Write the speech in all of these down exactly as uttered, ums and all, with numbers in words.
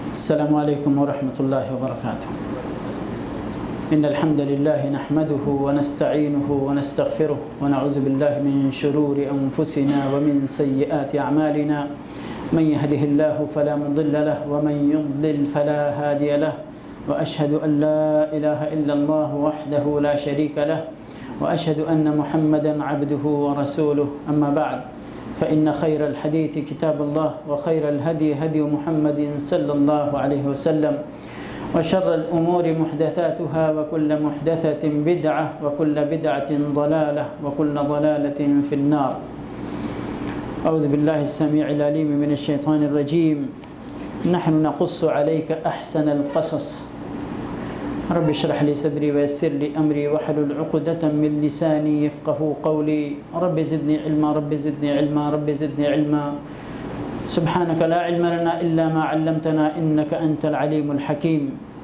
السلام علیکم ورحمۃ اللہ وبرکاتہ۔ ان الحمد للہ نحمده ونستعینه ونستغفره ونعوذ باللہ من شرور انفسنا ومن سیئات اعمالنا من يهده الله فلا مضل له ومن يضلل فلا هادي له واشهد ان لا اله الا الله وحده لا شريك له واشهد ان محمدا عبده ورسوله اما بعد فإن خير الحديث كتاب الله وخير الهدي هدي محمد صلى الله عليه وسلم وشر الأمور محدثاتها وكل محدثة بدعة وكل بدعة ضلالة وكل ضلالة في النار. أعوذ بالله السميع العليم من الشيطان الرجيم. نحن نقص عليك أحسن القصص رب اشرح لي صدري ويسر لي أمري واحلل عقدة من لساني يفقهوا قولي رب زدني علما رب زدني علما رب زدني علما سبحانك لا علم لنا إلا ما علمتنا إنك أنت العليم الحكيم.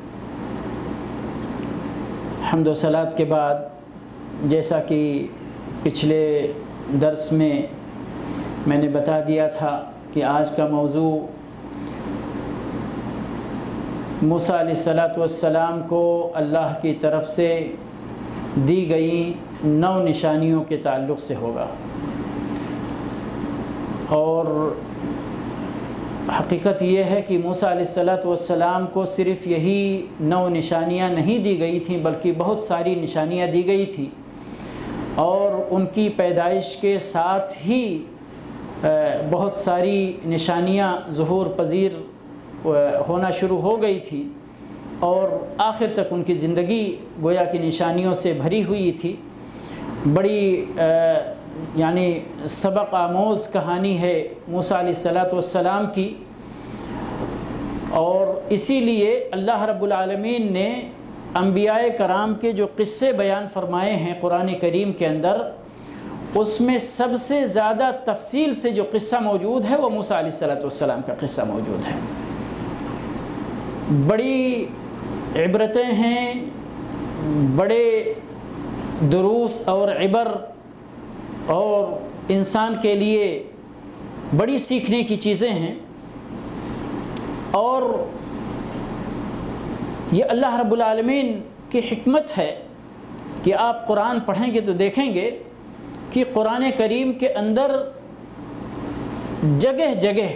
حمد و صلات کے بعد جیسا کہ پچھلے درس میں میں نے بتا دیا تھا کہ آج کا موضوع موسیٰ علیہ الصلاۃ والسلام کو اللہ کی طرف سے دی گئی نو نشانیوں کے تعلق سے ہوگا، اور حقیقت یہ ہے کہ موسیٰ علیہ الصلاۃ والسلام کو صرف یہی نو نشانیاں نہیں دی گئی تھیں بلکہ بہت ساری نشانیاں دی گئی تھیں، اور ان کی پیدائش کے ساتھ ہی بہت ساری نشانیاں ظہور پذیر ہونا شروع ہو گئی تھی، اور آخر تک ان کی زندگی گویا کہ نشانیوں سے بھری ہوئی تھی۔ بڑی یعنی سبق آموز کہانی ہے موسیٰ علیہ الصلاۃ والسلام کی، اور اسی لیے اللہ رب العالمین نے انبیاء کرام کے جو قصے بیان فرمائے ہیں قرآن کریم کے اندر، اس میں سب سے زیادہ تفصیل سے جو قصہ موجود ہے وہ موسیٰ علیہ الصلاۃ والسلام کا قصہ موجود ہے۔ بڑی عبرتیں ہیں، بڑے دروس اور عبر اور انسان کے لیے بڑی سیکھنے کی چیزیں ہیں، اور یہ اللہ رب العالمین کی حکمت ہے کہ آپ قرآن پڑھیں گے تو دیکھیں گے کہ قرآن کریم کے اندر جگہ جگہ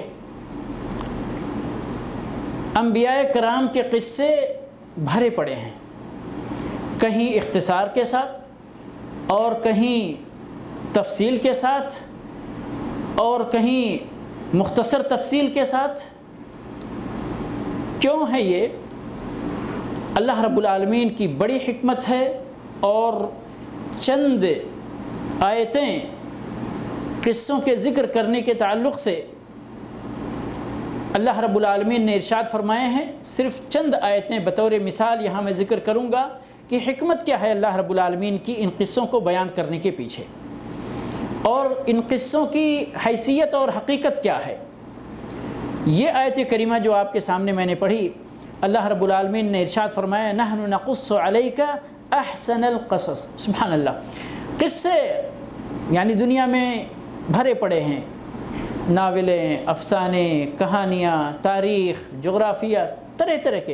انبیاء کرام کے قصے بھرے پڑے ہیں، کہیں اختصار کے ساتھ اور کہیں تفصیل کے ساتھ اور کہیں مختصر تفصیل کے ساتھ۔ کیوں ہے یہ؟ اللہ رب العالمین کی بڑی حکمت ہے، اور چند آیتیں قصوں کے ذکر کرنے کے تعلق سے اللہ رب العالمین نے ارشاد فرمائے ہیں۔ صرف چند آیتیں بطور مثال یہاں میں ذکر کروں گا کہ حکمت کیا ہے اللہ رب العالمین کی ان قصوں کو بیان کرنے کے پیچھے، اور ان قصوں کی حیثیت اور حقیقت کیا ہے۔ یہ آیت کریمہ جو آپ کے سامنے میں نے پڑھی، اللہ رب العالمین نے ارشاد فرمایا نحن نقص علیک احسن القصص۔ سبحان اللہ، قصے یعنی دنیا میں بھرے پڑے ہیں، ناولیں، افسانے، کہانیاں، تاریخ، جغرافیہ، طرح طرح کے،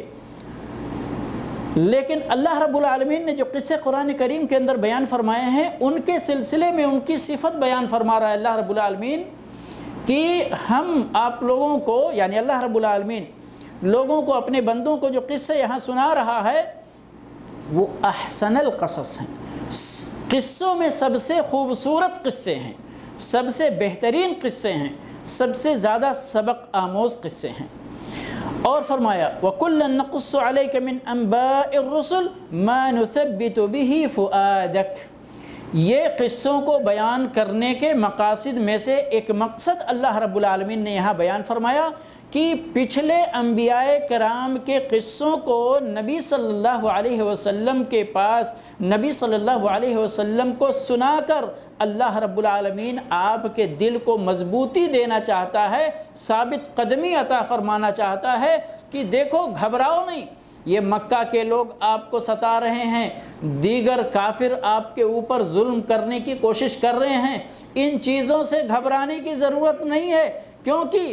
لیکن اللہ رب العالمین نے جو قصے قرآن کریم کے اندر بیان فرمائے ہیں ان کے سلسلے میں ان کی صفت بیان فرما رہا ہے اللہ رب العالمین کہ ہم آپ لوگوں کو، یعنی اللہ رب العالمین لوگوں کو، اپنے بندوں کو جو قصے یہاں سنا رہا ہے وہ احسن القصص ہیں، قصوں میں سب سے خوبصورت قصے ہیں، سب سے بہترین قصے ہیں، سب سے زیادہ سبق آموز قصے ہیں۔ اور فرمایا وَكُلًّا نَقُصُّ عَلَيْكَ مِنْ أَنْبَاءِ الرُّسُلِ مَا نُثَبِّتُ بِهِ فُؤَادَكَ۔ یہ قصوں کو بیان کرنے کے مقاصد میں سے ایک مقصد اللہ رب العالمین نے یہاں بیان فرمایا کہ پچھلے انبیاء کرام کے قصوں کو نبی صلی اللہ علیہ وسلم کے پاس نبی صلی اللہ علیہ وسلم کو سنا کر اللہ رب العالمین آپ کے دل کو مضبوطی دینا چاہتا ہے، ثابت قدمی عطا فرمانا چاہتا ہے کہ دیکھو گھبراؤ نہیں، یہ مکہ کے لوگ آپ کو ستا رہے ہیں، دیگر کافر آپ کے اوپر ظلم کرنے کی کوشش کر رہے ہیں، ان چیزوں سے گھبرانے کی ضرورت نہیں ہے، کیونکہ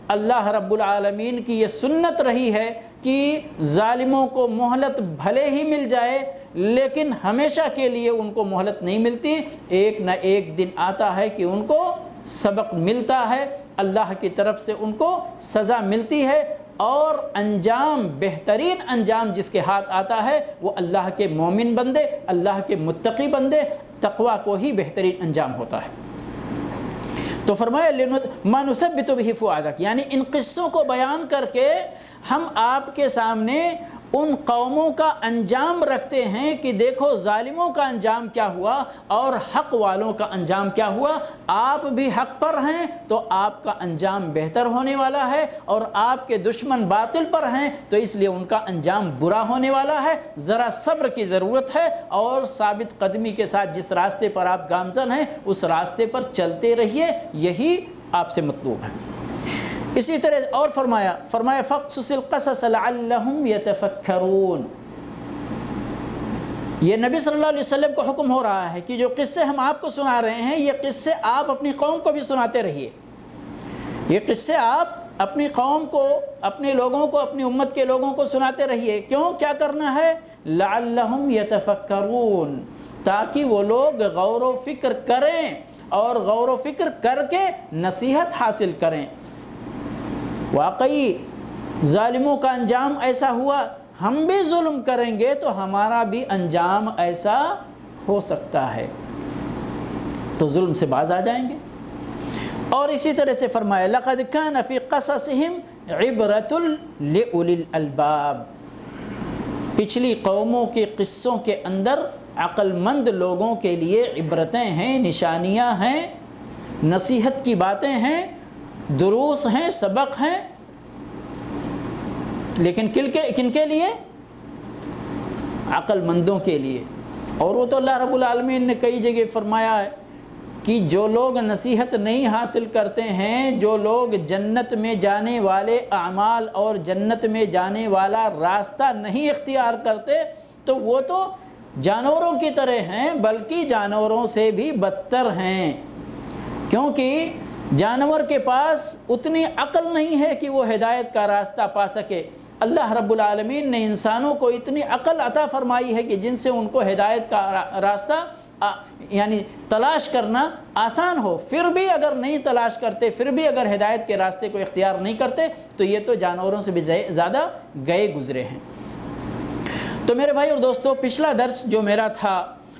اللہ رب العالمین کی یہ سنت رہی ہے کہ ظالموں کو مہلت بھلے ہی مل جائے لیکن ہمیشہ کے لیے ان کو مہلت نہیں ملتی، ایک نہ ایک دن آتا ہے کہ ان کو سبق ملتا ہے، اللہ کی طرف سے ان کو سزا ملتی ہے، اور انجام بہترین انجام جس کے ہاتھ آتا ہے وہ اللہ کے مومن بندے، اللہ کے متقی بندے، تقوی کو ہی بہترین انجام ہوتا ہے۔ تو فرمایا مَا نُثَبِّتُ بِهِ فُؤَادَكَ، یعنی ان قصوں کو بیان کر کے ہم آپ کے سامنے ان قوموں کا انجام رکھتے ہیں کہ دیکھو ظالموں کا انجام کیا ہوا اور حق والوں کا انجام کیا ہوا، آپ بھی حق پر ہیں تو آپ کا انجام بہتر ہونے والا ہے، اور آپ کے دشمن باطل پر ہیں تو اس لیے ان کا انجام برا ہونے والا ہے۔ ذرا صبر کی ضرورت ہے اور ثابت قدمی کے ساتھ جس راستے پر آپ گامزن ہیں اس راستے پر چلتے رہیے، یہی آپ سے مطلوب ہے۔ اسی طرح اور فرمایا فرمایا فَقْصُصِ الْقَصَصَ لَعَلَّهُمْ يَتَفَكَّرُونَ، یہ نبی صلی اللہ علیہ وسلم کو حکم ہو رہا ہے کہ جو قصے ہم آپ کو سنا رہے ہیں یہ قصے آپ اپنی قوم کو بھی سناتے رہیے، یہ قصے آپ اپنی قوم کو، اپنے لوگوں کو، اپنی امت کے لوگوں کو سناتے رہیے۔ کیوں؟ کیا کرنا ہے؟ لَعَلَّهُمْ يَتَفَكَّرُونَ، تاکہ وہ لوگ غور و فکر کریں اور غور و فکر کر کے نصیحت حاصل کریں۔ واقعی ظالموں کا انجام ایسا ہوا، ہم بھی ظلم کریں گے تو ہمارا بھی انجام ایسا ہو سکتا ہے، تو ظلم سے باز آ جائیں گے۔ اور اسی طرح سے فرمایا لَقَدْ كَانَ فِي قَصَصِهِمْ عِبْرَةٌ لِأُولِي الْأَلْبَابِ، پچھلی قوموں کے قصوں کے اندر عقل مند لوگوں کے لیے عبرتیں ہیں، نشانیاں ہیں، نصیحت کی باتیں ہیں، دروس ہیں، سبق ہیں، لیکن کن کے کن کے لیے؟ عقل مندوں کے لیے۔ اور وہ تو اللہ رب العالمین نے کئی جگہ فرمایا ہے کہ جو لوگ نصیحت نہیں حاصل کرتے ہیں، جو لوگ جنت میں جانے والے اعمال اور جنت میں جانے والا راستہ نہیں اختیار کرتے، تو وہ تو جانوروں کی طرح ہیں، بلکہ جانوروں سے بھی بدتر ہیں، کیونکہ جانور کے پاس اتنی عقل نہیں ہے کہ وہ ہدایت کا راستہ پا سکے۔ اللہ رب العالمین نے انسانوں کو اتنی عقل عطا فرمائی ہے کہ جن سے ان کو ہدایت کا راستہ یعنی تلاش کرنا آسان ہو، پھر بھی اگر نہیں تلاش کرتے، پھر بھی اگر ہدایت کے راستے کو اختیار نہیں کرتے تو یہ تو جانوروں سے بھی زیادہ گئے گزرے ہیں۔ تو میرے بھائی اور دوستو، پچھلا درس جو میرا تھا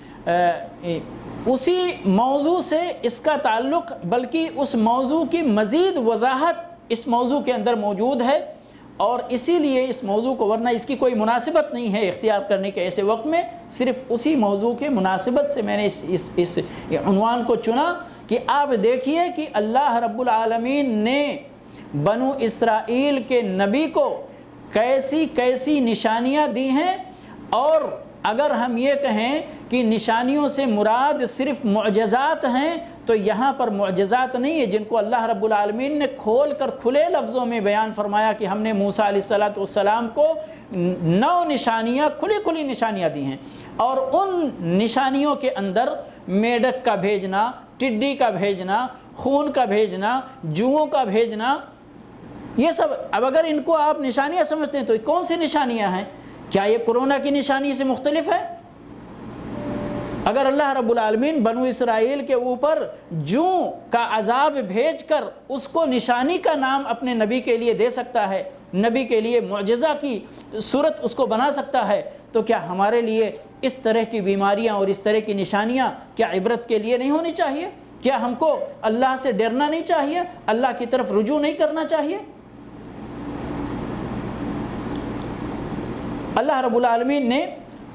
اسی موضوع سے اس کا تعلق، بلکہ اس موضوع کی مزید وضاحت اس موضوع کے اندر موجود ہے، اور اسی لیے اس موضوع کو، ورنہ اس کی کوئی مناسبت نہیں ہے اختیار کرنے کے ایسے وقت میں، صرف اسی موضوع کے مناسبت سے میں نے اس اس اس عنوان کو چنا کہ آپ دیکھیے کہ اللہ رب العالمین نے بنو اسرائیل کے نبی کو کیسی کیسی نشانیاں دی ہیں، اور اگر ہم یہ کہیں کہ نشانیوں سے مراد صرف معجزات ہیں تو یہاں پر معجزات نہیں ہے جن کو اللہ رب العالمین نے کھول کر کھلے لفظوں میں بیان فرمایا کہ ہم نے موسیٰ علیہ السلام کو نو نشانیاں، کھلی کھلی نشانیاں دی ہیں، اور ان نشانیوں کے اندر میڈک کا بھیجنا، ٹڈی کا بھیجنا، خون کا بھیجنا، جوؤں کا بھیجنا، یہ سب اب اگر ان کو آپ نشانیاں سمجھتے ہیں تو کون سی نشانیاں ہیں؟ کیا یہ کرونا کی نشانی سے مختلف ہے؟ اگر اللہ رب العالمین بنو اسرائیل کے اوپر جوں کا عذاب بھیج کر اس کو نشانی کا نام اپنے نبی کے لیے دے سکتا ہے، نبی کے لیے معجزہ کی صورت اس کو بنا سکتا ہے، تو کیا ہمارے لیے اس طرح کی بیماریاں اور اس طرح کی نشانیاں کیا عبرت کے لیے نہیں ہونی چاہیے؟ کیا ہم کو اللہ سے ڈرنا نہیں چاہیے؟ اللہ کی طرف رجوع نہیں کرنا چاہیے؟ اللہ رب العالمین نے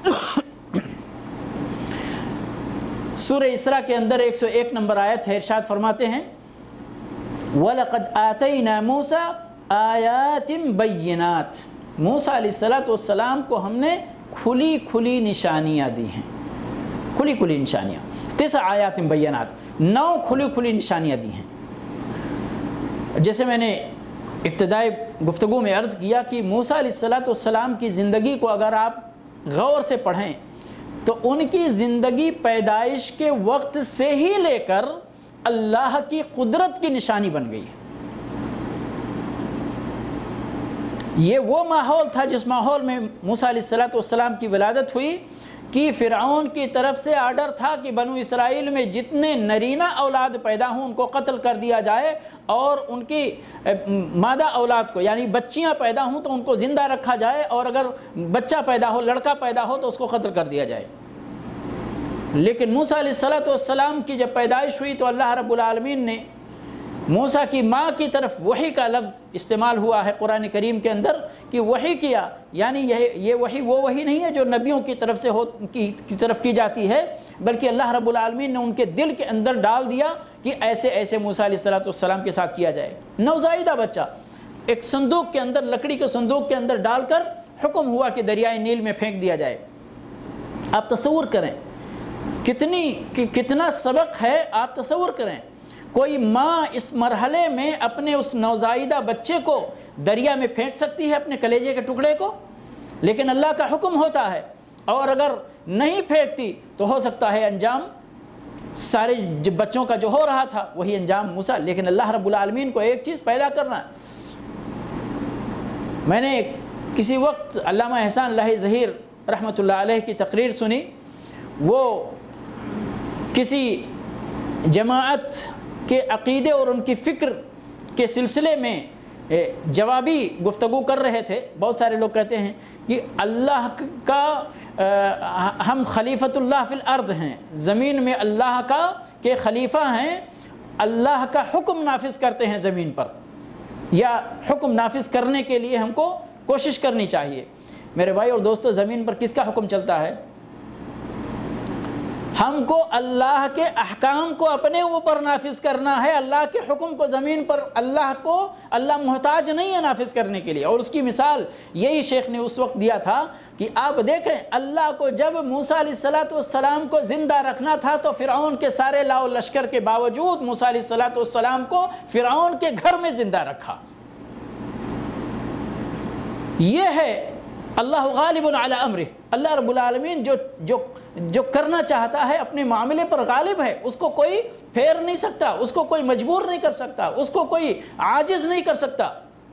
سورہ اسراء کے اندر ایک سو ایک نمبر آیت ہے، ارشاد فرماتے ہیں وَلَقَدْ آتَيْنَا مُوسَىٰ آيَاتٍ بَيِّنَاتٍ، موسیٰ علیہ السلام کو ہم نے کھلی کھلی نشانیاں دی ہیں، کھلی کھلی نشانیاں، تسع آیات بینات، نو کھلی کھلی نشانیاں دی ہیں۔ جیسے میں نے ابتدائی گفتگو میں عرض کیا کہ موسیٰ علیہ السلام کی زندگی کو اگر آپ غور سے پڑھیں تو ان کی زندگی پیدائش کے وقت سے ہی لے کر اللہ کی قدرت کی نشانی بن گئی ہے۔ یہ وہ ماحول تھا جس ماحول میں موسیٰ علیہ الصلوۃ والسلام کی ولادت ہوئی کہ فرعون کی طرف سے آرڈر تھا کہ بنو اسرائیل میں جتنے نرینہ اولاد پیدا ہوں ان کو قتل کر دیا جائے، اور ان کی مادہ اولاد کو یعنی بچیاں پیدا ہوں تو ان کو زندہ رکھا جائے، اور اگر بچہ پیدا ہو، لڑکا پیدا ہو تو اس کو قتل کر دیا جائے۔ لیکن موسیٰ علیہ الصلوۃ والسلام کی جب پیدائش ہوئی تو اللہ رب العالمین نے موسیٰ کی ماں کی طرف وحی کا لفظ استعمال ہوا ہے قرآن کریم کے اندر کہ وحی کیا، یعنی یہ یہ وحی وہ وحی نہیں ہے جو نبیوں کی طرف سے ہو کی, کی طرف کی جاتی ہے، بلکہ اللہ رب العالمین نے ان کے دل کے اندر ڈال دیا کہ ایسے ایسے موسیٰ علیہ الصلوۃ والسلام کے ساتھ کیا جائے۔ نوزائیدہ بچہ ایک صندوق کے اندر، لکڑی کے صندوق کے اندر ڈال کر حکم ہوا کہ دریائے نیل میں پھینک دیا جائے۔ آپ تصور کریں کتنی کتنا سبق ہے، آپ تصور کریں کوئی ماں اس مرحلے میں اپنے اس نوزائیدہ بچے کو دریا میں پھینک سکتی ہے، اپنے کلیجے کے ٹکڑے کو، لیکن اللہ کا حکم ہوتا ہے، اور اگر نہیں پھینکتی تو ہو سکتا ہے انجام سارے بچوں کا جو ہو رہا تھا وہی انجام موسیٰ۔ لیکن اللہ رب العالمین کو ایک چیز پیدا کرنا ہے۔ میں نے کسی وقت علامہ احسان اللہ ظہیر رحمۃ اللہ علیہ کی تقریر سنی، وہ کسی جماعت کے عقیدے اور ان کی فکر کے سلسلے میں جوابی گفتگو کر رہے تھے۔ بہت سارے لوگ کہتے ہیں کہ اللہ کا ہم خلیفۃ اللہ فی الارض ہیں، زمین میں اللہ کا کے خلیفہ ہیں، اللہ کا حکم نافذ کرتے ہیں زمین پر، یا حکم نافذ کرنے کے لیے ہم کو کوشش کرنی چاہیے۔ میرے بھائی اور دوستو، زمین پر کس کا حکم چلتا ہے؟ ہم کو اللہ کے احکام کو اپنے اوپر نافذ کرنا ہے۔ اللہ کے حکم کو زمین پر اللہ کو اللہ محتاج نہیں ہے نافذ کرنے کے لیے۔ اور اس کی مثال یہی شیخ نے اس وقت دیا تھا کہ آپ دیکھیں اللہ کو جب موسیٰ علیہ الصلوۃ والسلام کو زندہ رکھنا تھا تو فرعون کے سارے لاؤ لشکر کے باوجود موسیٰ علیہ الصلوۃ والسلام کو فرعون کے گھر میں زندہ رکھا۔ یہ ہے اللہ غالب علی امرہ، اللہ رب العالمین جو جو جو کرنا چاہتا ہے اپنے معاملے پر غالب ہے، اس کو کوئی پھیر نہیں سکتا، اس کو کوئی مجبور نہیں کر سکتا، اس کو کوئی عاجز نہیں کر سکتا۔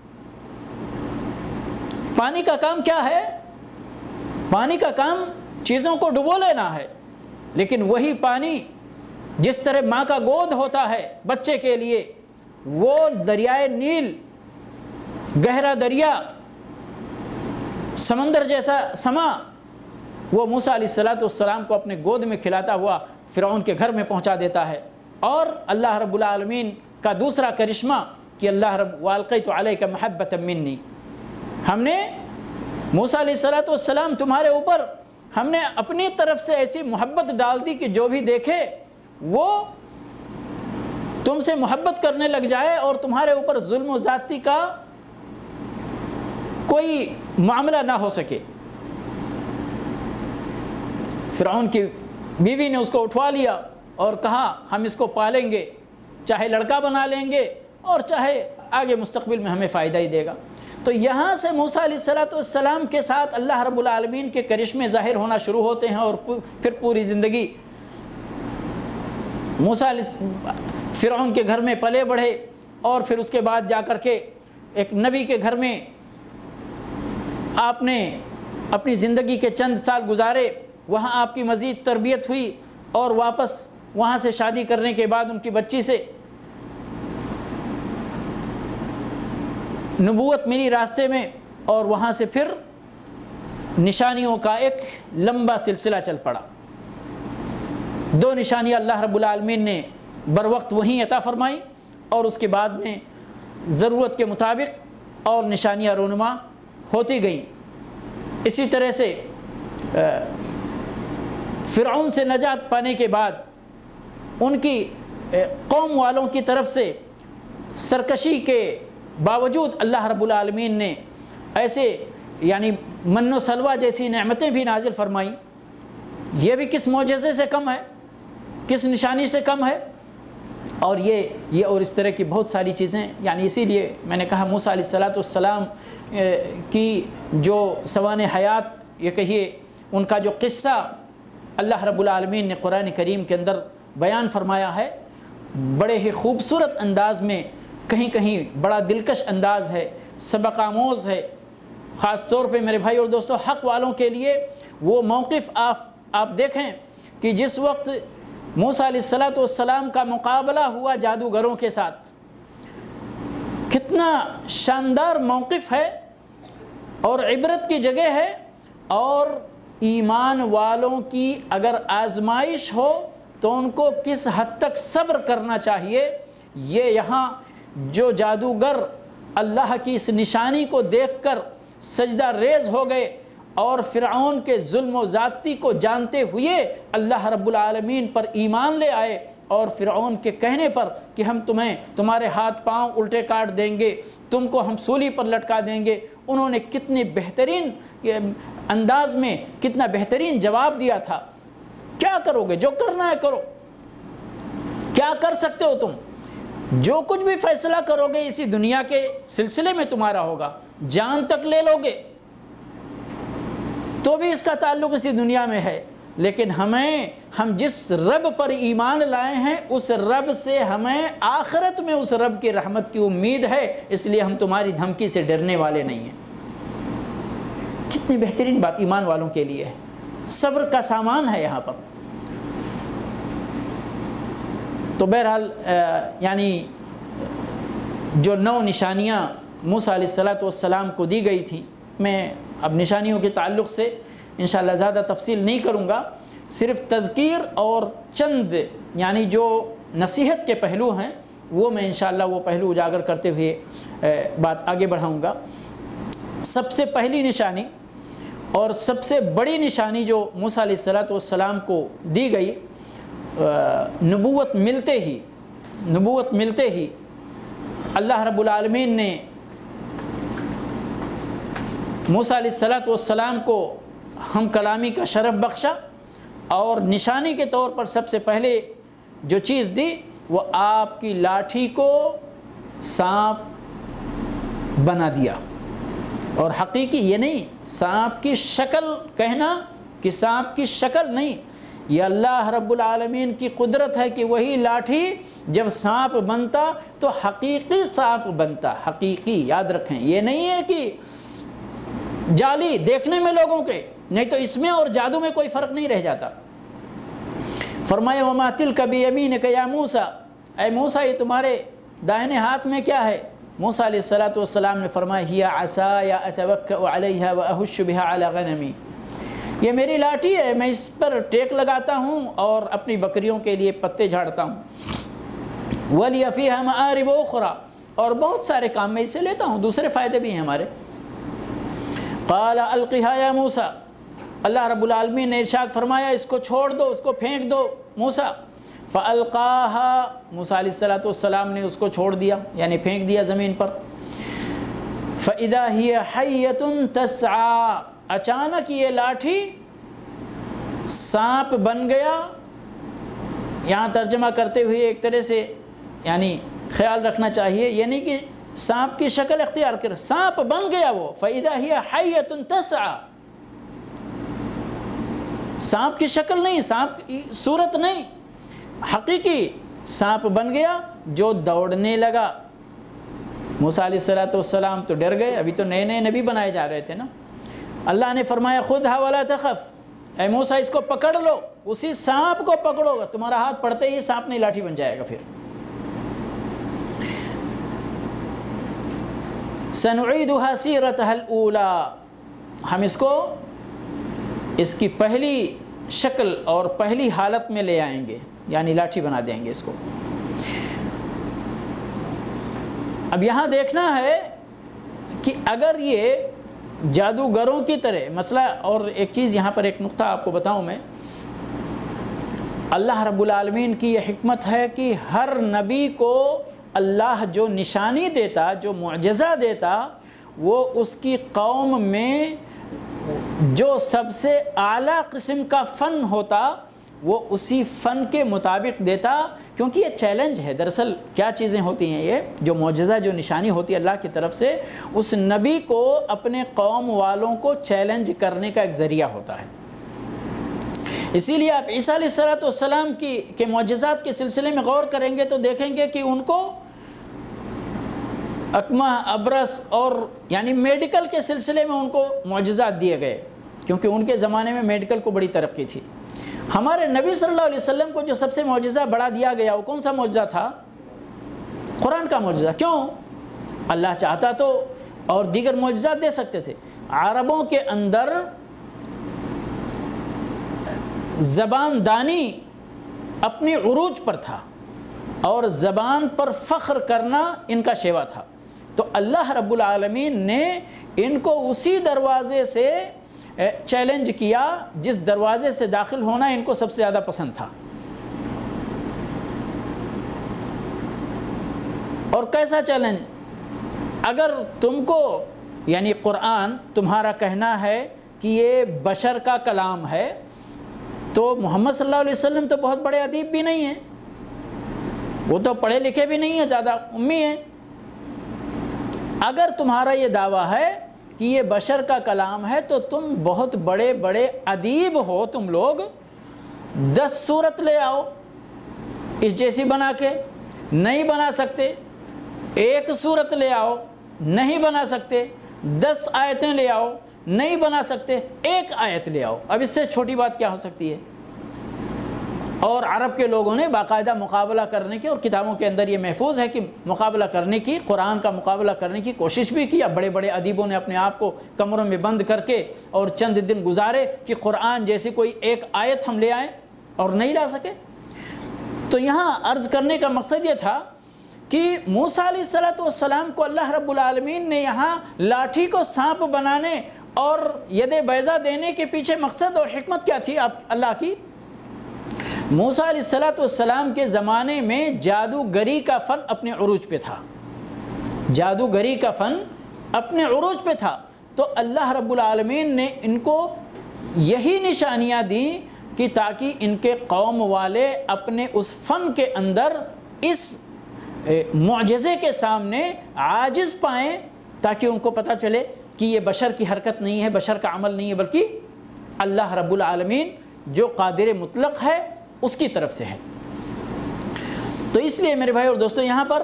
پانی کا کام کیا ہے؟ پانی کا کام چیزوں کو ڈبو لینا ہے، لیکن وہی پانی جس طرح ماں کا گود ہوتا ہے بچے کے لیے، وہ دریائے نیل، گہرا دریا، سمندر جیسا سما، وہ موسیٰ علیہ الصلوۃ والسلام کو اپنے گود میں کھلاتا ہوا فرعون کے گھر میں پہنچا دیتا ہے۔ اور اللہ رب العالمین کا دوسرا کرشمہ کہ اللہ رب وَأَلْقَيْتُ عَلَيْكَ مَحَبَّةً مِّنِّي، ہم نے موسیٰ علیہ الصلوۃ والسلام تمہارے اوپر ہم نے اپنی طرف سے ایسی محبت ڈال دی کہ جو بھی دیکھے وہ تم سے محبت کرنے لگ جائے اور تمہارے اوپر ظلم و زیادتی کا کوئی معاملہ نہ ہو سکے۔ فرعون کی بیوی نے اس کو اٹھوا لیا اور کہا ہم اس کو پالیں گے، چاہے لڑکا بنا لیں گے اور چاہے آگے مستقبل میں ہمیں فائدہ ہی دے گا۔ تو یہاں سے موسیٰ علیہ الصلوۃ والسلام کے ساتھ اللہ رب العالمین کے کرشمے ظاہر ہونا شروع ہوتے ہیں، اور پھر پوری زندگی موسیٰ علیہ فرعون کے گھر میں پلے بڑھے، اور پھر اس کے بعد جا کر کے ایک نبی کے گھر میں آپ نے اپنی زندگی کے چند سال گزارے، وہاں آپ کی مزید تربیت ہوئی، اور واپس وہاں سے شادی کرنے کے بعد ان کی بچی سے نبوت ملی راستے میں، اور وہاں سے پھر نشانیوں کا ایک لمبا سلسلہ چل پڑا۔ دو نشانیاں اللہ رب العالمین نے بر وقت وہیں عطا فرمائی، اور اس کے بعد میں ضرورت کے مطابق اور نشانیاں رونما ہوتی گئیں۔ اسی طرح سے فرعون سے نجات پانے کے بعد ان کی قوم والوں کی طرف سے سرکشی کے باوجود اللہ رب العالمین نے ایسے یعنی من و سلوہ جیسی نعمتیں بھی نازل فرمائیں۔ یہ بھی کس معجزے سے کم ہے، کس نشانی سے کم ہے؟ اور یہ یہ اور اس طرح کی بہت ساری چیزیں، یعنی اسی لیے میں نے کہا موسیٰ علیہ الصلوۃ والسلام کی جو سوانح حیات یہ کہیے ان کا جو قصہ اللہ رب العالمین نے قرآن کریم کے اندر بیان فرمایا ہے، بڑے ہی خوبصورت انداز میں، کہیں کہیں بڑا دلکش انداز ہے، سبق آموز ہے، خاص طور پہ میرے بھائی اور دوستو حق والوں کے لیے وہ موقف آپ آپ دیکھیں کہ جس وقت موسیٰ علیہ الصلوۃ والسلام کا مقابلہ ہوا جادوگروں کے ساتھ، کتنا شاندار موقف ہے اور عبرت کی جگہ ہے، اور ایمان والوں کی اگر آزمائش ہو تو ان کو کس حد تک صبر کرنا چاہیے، یہ یہاں جو جادوگر اللہ کی اس نشانی کو دیکھ کر سجدہ ریز ہو گئے اور فرعون کے ظلم و زیادتی کو جانتے ہوئے اللہ رب العالمین پر ایمان لے آئے، اور فرعون کے کہنے پر کہ ہم تمہیں تمہارے ہاتھ پاؤں الٹے کاٹ دیں گے، تم کو ہم سولی پر لٹکا دیں گے، انہوں نے کتنے بہترین انداز میں کتنا بہترین جواب دیا تھا۔ کیا کرو گے؟ جو کرنا ہے کرو، کیا کر سکتے ہو تم؟ جو کچھ بھی فیصلہ کرو گے اسی دنیا کے سلسلے میں تمہارا ہوگا، جان تک لے لو گے تو بھی اس کا تعلق اسی دنیا میں ہے، لیکن ہمیں ہم جس رب پر ایمان لائے ہیں اس رب سے ہمیں آخرت میں اس رب کی رحمت کی امید ہے، اس لیے ہم تمہاری دھمکی سے ڈرنے والے نہیں ہیں۔ کتنی بہترین بات ایمان والوں کے لیے ہے، صبر کا سامان ہے یہاں پر۔ تو بہرحال یعنی جو نو نشانیاں موسیٰ علیہ الصلوۃ والسلام کو دی گئی تھیں، میں اب نشانیوں کے تعلق سے انشاءاللہ زیادہ تفصیل نہیں کروں گا، صرف تذکیر اور چند یعنی جو نصیحت کے پہلو ہیں وہ میں انشاءاللہ وہ پہلو اجاگر کرتے ہوئے بات آگے بڑھاؤں گا۔ سب سے پہلی نشانی اور سب سے بڑی نشانی جو موسیٰ علیہ الصلوۃ والسلام کو دی گئی، نبوت ملتے ہی نبوت ملتے ہی اللہ رب العالمین نے موسیٰ علیہ الصلوۃ والسلام کو ہم کلامی کا شرف بخشا، اور نشانی کے طور پر سب سے پہلے جو چیز دی وہ آپ کی لاٹھی کو سانپ بنا دیا، اور حقیقی یہ نہیں سانپ کی شکل کہنا کہ سانپ کی شکل نہیں، یہ اللہ رب العالمین کی قدرت ہے کہ وہی لاٹھی جب سانپ بنتا تو حقیقی سانپ بنتا، حقیقی، یاد رکھیں، یہ نہیں ہے کہ جعلی دیکھنے میں لوگوں کے، نہیں تو اس میں اور جادو میں کوئی فرق نہیں رہ جاتا۔ فرمایا وما تلک بیمینک یا موسیٰ، اے موسیٰ یہ تمہارے دائنے ہاتھ میں کیا ہے؟ موسیٰ علیہ الصلوۃ والسلام نے فرمایا ہی عصای اتوکأ علیہا واہش بہا علی غنمی، یہ میری لاٹھی ہے، میں اس پر ٹیک لگاتا ہوں اور اپنی بکریوں کے لیے پتے جھاڑتا ہوں، ولی فیہا مآرب اخری، اور بہت سارے کام میں اس سے لیتا ہوں، دوسرے فائدے بھی ہیں ہمارے۔ قال القها یا موسیٰ، اللہ رب العالمین نے ارشاد فرمایا اس کو چھوڑ دو، اس کو پھینک دو موسیٰ۔ فالقاها، موسیٰ علیہ الصلوۃ والسلام نے اس کو چھوڑ دیا یعنی پھینک دیا زمین پر۔ فاذا هي حیۃ تسعى، اچانک یہ لاٹھی سانپ بن گیا۔ یہاں ترجمہ کرتے ہوئے ایک طرح سے یعنی خیال رکھنا چاہیے، یعنی کہ سانپ کی شکل اختیار کر، سانپ بن گیا وہ۔ فاذا هي حیۃ تسعى، سانپ کی شکل نہیں، سانپ کی صورت نہیں، حقیقی سانپ بن گیا جو دوڑنے لگا۔ موسیٰ علیہ الصلوۃ والسلام تو ڈر گئے، ابھی تو نئے نئے نبی بنائے جا رہے تھے نا۔ اللہ نے فرمایا خذھا ولا تخف، اے موسیٰ اس کو پکڑ لو، اسی سانپ کو پکڑو گا، تمہارا ہاتھ پڑتے ہی سانپ نہیں لاٹھی بن جائے گا۔ پھر سنعیدها سیرتها الاولی، ہم اس کو اس کی پہلی شکل اور پہلی حالت میں لے آئیں گے، یعنی لاٹھی بنا دیں گے اس کو۔ اب یہاں دیکھنا ہے کہ اگر یہ جادوگروں کی طرح مسئلہ، اور ایک چیز یہاں پر ایک نقطہ آپ کو بتاؤں میں، اللہ رب العالمین کی یہ حکمت ہے کہ ہر نبی کو اللہ جو نشانی دیتا، جو معجزہ دیتا، وہ اس کی قوم میں جو سب سے اعلیٰ قسم کا فن ہوتا وہ اسی فن کے مطابق دیتا، کیونکہ یہ چیلنج ہے۔ دراصل کیا چیزیں ہوتی ہیں، یہ جو معجزہ جو نشانی ہوتی ہے اللہ کی طرف سے، اس نبی کو اپنے قوم والوں کو چیلنج کرنے کا ایک ذریعہ ہوتا ہے۔ اسی لیے آپ عیسیٰ علیہ الصلوۃ والسلام کی کے معجزات کے سلسلے میں غور کریں گے تو دیکھیں گے کہ ان کو اکمہ، ابرس اور یعنی میڈیکل کے سلسلے میں ان کو معجزات دیے گئے، کیونکہ ان کے زمانے میں میڈیکل کو بڑی ترقی تھی۔ ہمارے نبی صلی اللہ علیہ وسلم کو جو سب سے معجزہ بڑا دیا گیا وہ کون سا معجزہ تھا؟ قرآن کا معجزہ۔ کیوں؟ اللہ چاہتا تو اور دیگر معجزات دے سکتے تھے۔ عربوں کے اندر زبان دانی اپنی عروج پر تھا اور زبان پر فخر کرنا ان کا شیوا تھا، تو اللہ رب العالمین نے ان کو اسی دروازے سے چیلنج کیا جس دروازے سے داخل ہونا ان کو سب سے زیادہ پسند تھا۔ اور کیسا چیلنج؟ اگر تم کو یعنی قرآن تمہارا کہنا ہے کہ یہ بشر کا کلام ہے، تو محمد صلی اللہ علیہ وسلم تو بہت بڑے ادیب بھی نہیں ہیں، وہ تو پڑھے لکھے بھی نہیں ہیں، زیادہ امی ہیں۔ اگر تمہارا یہ دعویٰ ہے کہ یہ بشر کا کلام ہے تو تم بہت بڑے بڑے ادیب ہو، تم لوگ دس صورت لے آؤ اس جیسی بنا کے، نہیں بنا سکتے۔ ایک صورت لے آؤ، نہیں بنا سکتے۔ دس آیتیں لے آؤ، نہیں بنا سکتے۔ ایک آیت لے آؤ، اب اس سے چھوٹی بات کیا ہو سکتی ہے؟ اور عرب کے لوگوں نے باقاعدہ مقابلہ کرنے کی، اور کتابوں کے اندر یہ محفوظ ہے کہ مقابلہ کرنے کی، قرآن کا مقابلہ کرنے کی کوشش بھی کی۔ بڑے بڑے ادیبوں نے اپنے آپ کو کمروں میں بند کر کے اور چند دن گزارے کہ قرآن جیسی کوئی ایک آیت ہم لے آئیں، اور نہیں لا سکے۔ تو یہاں عرض کرنے کا مقصد یہ تھا کہ موسیٰ علیہ الصلوۃ والسلام کو اللہ رب العالمین نے یہاں لاٹھی کو سانپ بنانے اور ید بیضا دینے کے پیچھے مقصد اور حکمت کیا تھی آپ اللہ کی؟ موسیٰ علیہ الصلوۃ والسلام کے زمانے میں جادوگری کا فن اپنے عروج پہ تھا، جادوگری کا فن اپنے عروج پہ تھا، تو اللہ رب العالمین نے ان کو یہی نشانیاں دیں کہ تاکہ ان کے قوم والے اپنے اس فن کے اندر اس معجزے کے سامنے عاجز پائیں، تاکہ ان کو پتہ چلے کہ یہ بشر کی حرکت نہیں ہے، بشر کا عمل نہیں ہے، بلکہ اللہ رب العالمین جو قادر مطلق ہے اس کی طرف سے ہے۔ تو اس لیے میرے بھائی اور دوستو، یہاں پر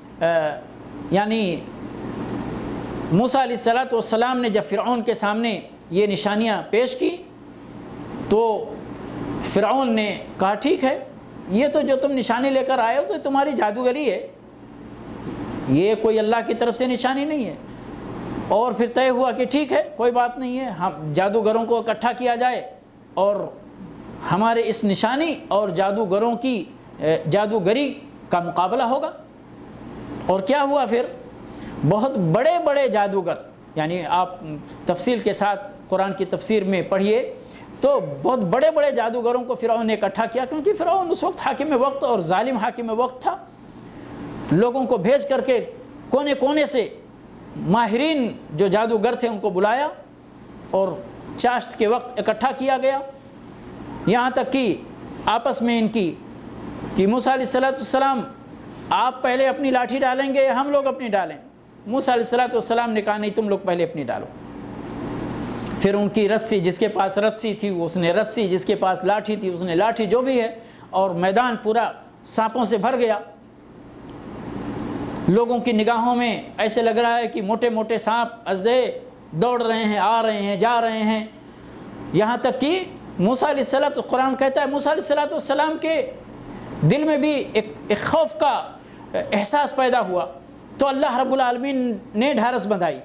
یعنی موسیٰ علیہ الصلوۃ والسلام نے جب فرعون کے سامنے یہ نشانیاں پیش کی تو فرعون نے کہا ٹھیک ہے، یہ تو جو تم نشانی لے کر آئے ہو تو تمہاری جادوگری ہے، یہ کوئی اللہ کی طرف سے نشانی نہیں ہے۔ اور پھر طے ہوا کہ ٹھیک ہے، کوئی بات نہیں ہے، ہم جادوگروں کو اکٹھا کیا جائے اور ہمارے اس نشانی اور جادوگروں کی جادوگری کا مقابلہ ہوگا۔ اور کیا ہوا پھر؟ بہت بڑے بڑے جادوگر، یعنی آپ تفصیل کے ساتھ قرآن کی تفسیر میں پڑھیے تو بہت بڑے بڑے جادوگروں کو فرعون نے اکٹھا کیا، کیونکہ فرعون اس وقت حاکم وقت اور ظالم حاکم وقت تھا۔ لوگوں کو بھیج کر کے کونے کونے سے ماہرین جو جادوگر تھے ان کو بلایا اور چاشت کے وقت اکٹھا کیا گیا، یہاں تک کہ آپس میں ان کی کہ موسیٰ علیہ الصلوۃ والسلام آپ پہلے اپنی لاٹھی ڈالیں گے یا ہم لوگ اپنی ڈالیں؟ موسیٰ علیہ الصلوۃ والسلام نے کہا نہیں، تم لوگ پہلے اپنی ڈالو۔ پھر ان کی رسی، جس کے پاس رسی تھی اس نے رسی، جس کے پاس لاٹھی تھی اس نے لاٹھی، جو بھی ہے، اور میدان پورا سانپوں سے بھر گیا۔ لوگوں کی نگاہوں میں ایسے لگ رہا ہے کہ موٹے موٹے سانپ اژدہے دوڑ رہے ہیں، آ رہے ہیں، جا رہے ہیں، یہاں تک کہ موسیٰ علیہ الصلوۃ قرآن کہتا ہے موسیٰ علیہ الصلوۃ والسلام کے دل میں بھی ایک ایک خوف کا احساس پیدا ہوا، تو اللہ رب العالمین نے ڈھارس بندھائی۔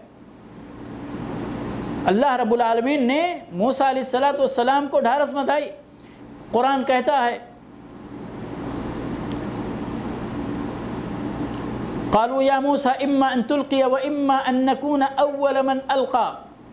اللہ رب العالمین نے موسیٰ علیہ الصلوۃ والسلام کو ڈھارس بندھائی۔ قرآن کہتا ہے قالوا یا موسیٰ اما ان تلقی و اما ان نکون اول من القا،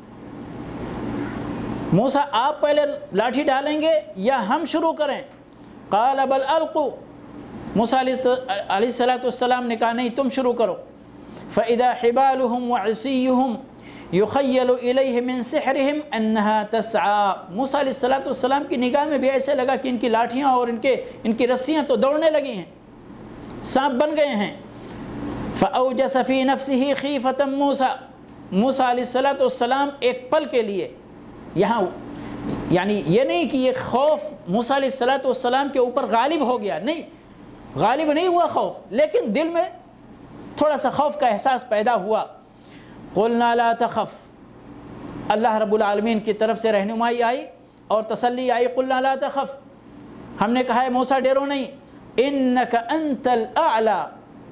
موسیٰ آپ پہلے لاٹھی ڈالیں گے یا ہم شروع کریں؟ قال بل القوا، موسیٰ علیہ الصلوۃ والسلام نے کہا نہیں، تم شروع کرو۔ فاذا حبالهم وعصیهم یخیل الیہ من سحرهم انها تسعى، موسیٰ علیہ الصلوۃ والسلام کی نگاہ میں بھی ایسے لگا کہ ان کی لاٹھیاں اور ان کے ان کی رسیاں تو دوڑنے لگی ہیں، سانپ بن گئے ہیں۔ فاوجس فی نفسه خیفة موسیٰ، موسیٰ علیہ الصلوۃ والسلام ایک پل کے لیے، یہاں یعنی یہ نہیں کہ یہ خوف موسیٰ علیہ الصلوۃ والسلام کے اوپر غالب ہو گیا، نہیں، غالب نہیں ہوا خوف، لیکن دل میں تھوڑا سا خوف کا احساس پیدا ہوا، قلنا لا تخف، اللہ رب العالمین کی طرف سے رہنمائی آئی اور تسلی آئی، قلنا لا تخف، ہم نے کہا ہے موسیٰ ڈرو نہیں، انک انت الاعلی،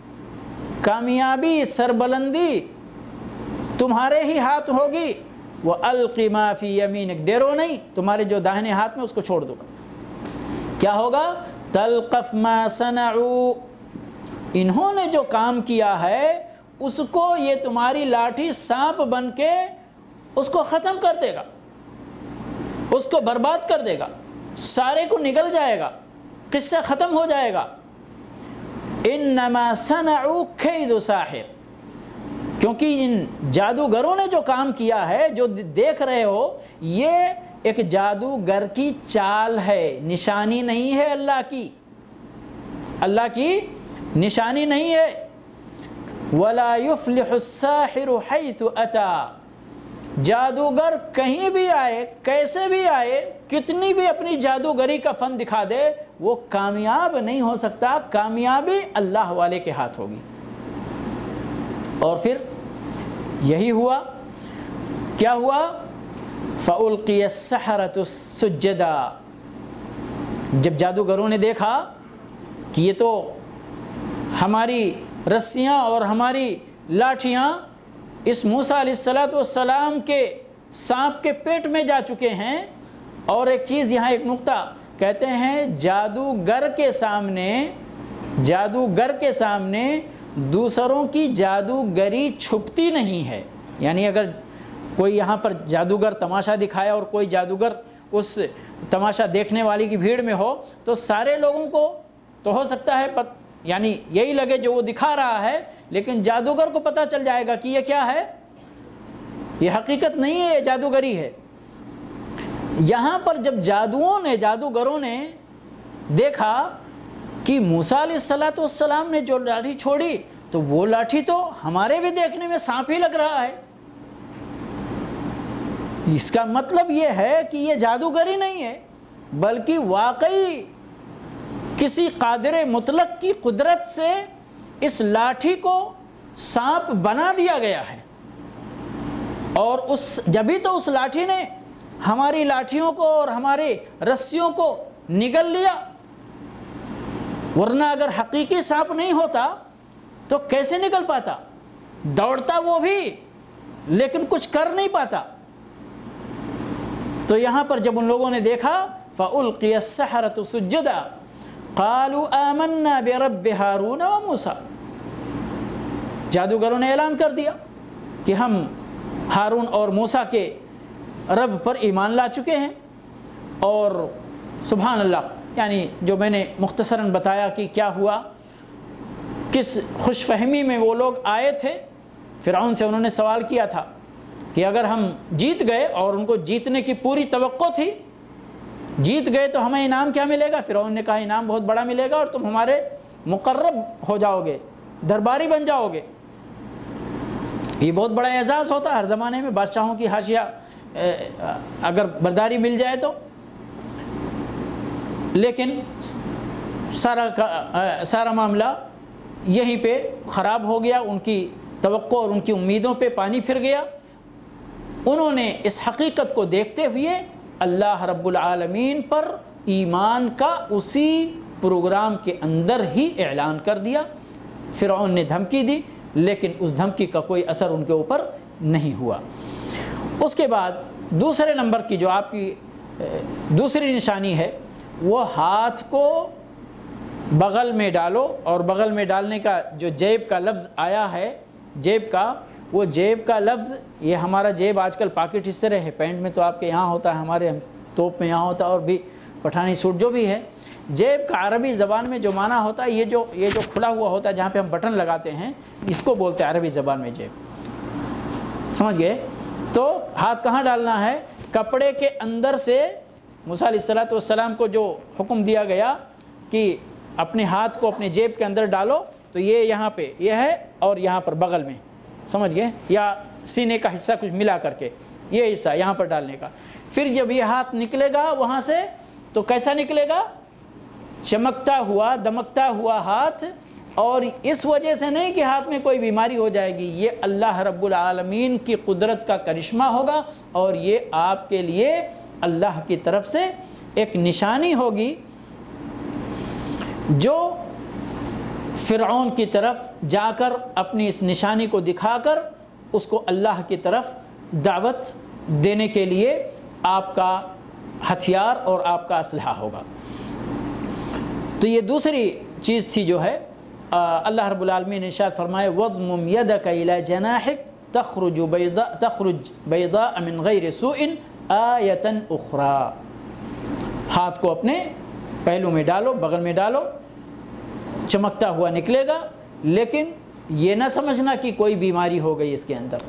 کامیابی سربلندی تمہارے ہی ہاتھ ہوگی، وَأَلْقِ مَا فِي يَمِينِكَ، ڈرو نہیں، تمہارے جو داہنے ہاتھ میں اس کو چھوڑ دو، کیا ہوگا؟ تَلْقَفْ مَا صَنَعُوا، انہوں نے جو کام کیا ہے اس کو یہ تمہاری لاٹھی سانپ بن کے اس کو ختم کر دے گا، اس کو برباد کر دے گا، سارے کو نگل جائے گا، قصہ ختم ہو جائے گا۔ انما صنعوا کید ساحر، کیونکہ ان جادوگروں نے جو کام کیا ہے، جو دیکھ رہے ہو، یہ ایک جادوگر کی چال ہے، نشانی نہیں ہے اللہ کی، اللہ کی نشانی نہیں ہے۔ وَلَا يُفْلِحُ السَّاحِرُ حَيْثُ أَتَى، جادوگر کہیں بھی آئے، کیسے بھی آئے، کتنی بھی اپنی جادوگری کا فن دکھا دے، وہ کامیاب نہیں ہو سکتا، کامیابی اللہ والے کے ہاتھ ہوگی۔ اور پھر یہی ہوا، کیا ہوا؟ فَأُلْقِيَ السَّحَرَةُ سُجَّدًا، جب جادوگروں نے دیکھا کہ یہ تو ہماری رسیاں اور ہماری لاٹھیاں اس موسیٰ علیہ الصلوۃ والسلام کے سانپ کے پیٹ میں جا چکے ہیں، اور ایک چیز یہاں ایک نقطہ کہتے ہیں، جادوگر کے سامنے جادوگر کے سامنے دوسروں کی جادوگری چھپتی نہیں ہے، یعنی اگر کوئی یہاں پر جادوگر تماشا دکھایا اور کوئی جادوگر اس تماشا دیکھنے والی کی بھیڑ میں ہو تو سارے لوگوں کو تو ہو سکتا ہے پت یعنی یہی لگے جو وہ دکھا رہا ہے، لیکن جادوگر کو پتہ چل جائے گا کہ یہ کیا ہے، یہ حقیقت نہیں ہے، یہ جادوگری ہے۔ یہاں پر جب جادوؤں نے جادوگروں نے دیکھا کہ موسیٰ علیہ الصلوۃ والسلام نے جو لاٹھی چھوڑی تو وہ لاٹھی تو ہمارے بھی دیکھنے میں سانپ ہی لگ رہا ہے، اس کا مطلب یہ ہے کہ یہ جادوگری نہیں ہے بلکہ واقعی کسی قادر مطلق کی قدرت سے اس لاٹھی کو سانپ بنا دیا گیا ہے، اور اس جبھی تو اس لاٹھی نے ہماری لاٹھیوں کو اور ہمارے رسیوں کو نگل لیا، ورنہ اگر حقیقی سانپ نہیں ہوتا تو کیسے نکل پاتا؟ دوڑتا وہ بھی لیکن کچھ کر نہیں پاتا۔ تو یہاں پر جب ان لوگوں نے دیکھا فَأُلْقِيَ السَّحَرَةُ سُجَّدًا قَالُوا آمَنَّا بِرَبِّ هَارُونَ وَمُوسَىٰ، جادوگروں نے اعلان کر دیا کہ ہم ہارون اور موسیٰ کے رب پر ایمان لا چکے ہیں۔ اور سبحان اللہ، یعنی جو میں نے مختصراً بتایا کہ کیا ہوا، کس خوش فہمی میں وہ لوگ آئے تھے، فرعون سے انہوں نے سوال کیا تھا کہ اگر ہم جیت گئے، اور ان کو جیتنے کی پوری توقع تھی، جیت گئے تو ہمیں انعام کیا ملے گا؟ فرعون نے کہا انعام بہت بڑا ملے گا اور تم ہمارے مقرب ہو جاؤ گے، درباری بن جاؤ گے۔ یہ بہت بڑا اعزاز ہوتا ہے ہر زمانے میں، بادشاہوں کی حاشیہ اگر برداری مل جائے تو، لیکن سارا کا سارا معاملہ یہیں پہ خراب ہو گیا، ان کی توقع اور ان کی امیدوں پہ پانی پھر گیا۔ انہوں نے اس حقیقت کو دیکھتے ہوئے اللہ رب العالمین پر ایمان کا اسی پروگرام کے اندر ہی اعلان کر دیا۔ فرعون نے دھمکی دی لیکن اس دھمکی کا کوئی اثر ان کے اوپر نہیں ہوا۔ اس کے بعد دوسرے نمبر کی جو آپ کی دوسری نشانی ہے، وہ ہاتھ کو بغل میں ڈالو، اور بغل میں ڈالنے کا جو جیب کا لفظ آیا ہے، جیب کا، وہ جیب کا لفظ، یہ ہمارا جیب آج کل پاکٹ اس طرح ہے، پینٹ میں تو آپ کے یہاں ہوتا ہے، ہمارے توپ میں یہاں ہوتا ہے، اور بھی پٹھانی سوٹ جو بھی ہے۔ جیب کا عربی زبان میں جو معنی ہوتا ہے، یہ جو یہ جو کھلا ہوا ہوتا ہے جہاں پہ ہم بٹن لگاتے ہیں، اس کو بولتے ہیں عربی زبان میں جیب، سمجھ گئے؟ تو ہاتھ کہاں ڈالنا ہے؟ کپڑے کے اندر سے موسیٰ علیہ الصلوۃ والسلام کو جو حکم دیا گیا کہ اپنے ہاتھ کو اپنے جیب کے اندر ڈالو، تو یہ یہاں پہ یہ ہے، اور یہاں پر بغل میں، سمجھ گئے؟ یا سینے کا حصہ کچھ ملا کر کے یہ حصہ یہاں پر ڈالنے کا۔ پھر جب یہ ہاتھ نکلے گا وہاں سے تو کیسا نکلے گا؟ چمکتا ہوا، دمکتا ہوا ہاتھ، اور اس وجہ سے نہیں کہ ہاتھ میں کوئی بیماری ہو جائے گی، یہ اللہ رب العالمین کی قدرت کا کرشمہ ہوگا، اور یہ آپ کے لیے اللہ کی طرف سے ایک نشانی ہوگی جو فرعون کی طرف جا کر اپنی اس نشانی کو دکھا کر اس کو اللہ کی طرف دعوت دینے کے لیے آپ کا ہتھیار اور آپ کا اسلحہ ہوگا۔ تو یہ دوسری چیز تھی جو ہے اللہ رب العالمین نے ارشاد فرمائے وَضْمُمْ يَدَكَ إِلَى جَنَاحِكَ تَخْرُجُ بَيْضَاءَ تَخْرُجْ بَيْضَاءَ مِنْ غَيْرِ سُوءٍ آیَةً أُخْرَى، ہاتھ کو اپنے پہلو میں ڈالو، بغل میں ڈالو، چمکتا ہوا نکلے گا، لیکن یہ نہ سمجھنا کہ کوئی بیماری ہو گئی اس کے اندر،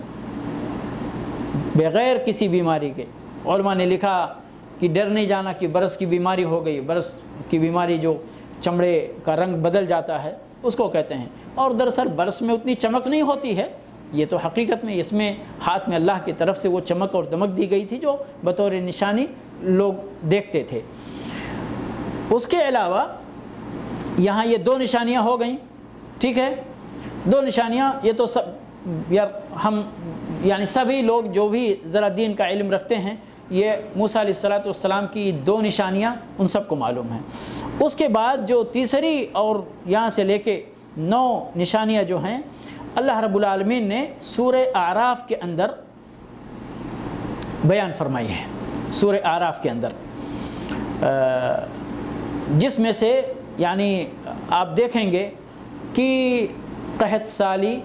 بغیر کسی بیماری کے۔ علماء نے لکھا کہ ڈر نہیں جانا کہ برس کی بیماری ہو گئی، برس کی بیماری جو چمڑے کا رنگ بدل جاتا ہے اس کو کہتے ہیں، اور دراصل برس میں اتنی چمک نہیں ہوتی ہے، یہ تو حقیقت میں اس میں ہاتھ میں اللہ کی طرف سے وہ چمک اور دمک دی گئی تھی جو بطور نشانی لوگ دیکھتے تھے۔ اس کے علاوہ یہاں یہ دو نشانیاں ہو گئیں، ٹھیک ہے، دو نشانیاں، یہ تو سب یار ہم یعنی سبھی لوگ جو بھی ذرا دین کا علم رکھتے ہیں یہ موسیٰ علیہ الصلوۃ والسلام کی دو نشانیاں ان سب کو معلوم ہیں۔ اس کے بعد جو تیسری اور یہاں سے لے کے نو نشانیاں جو ہیں اللہ رب العالمین نے سورہ اعراف کے اندر بیان فرمائی ہے، سورہ اعراف کے اندر، جس میں سے یعنی آپ دیکھیں گے کہ قحط سالی،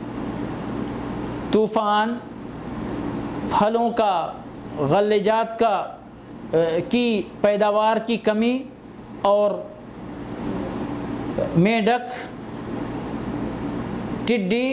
طوفان، پھلوں کا، غلجات کا کی پیداوار کی کمی، اور میڈک، ٹڈی،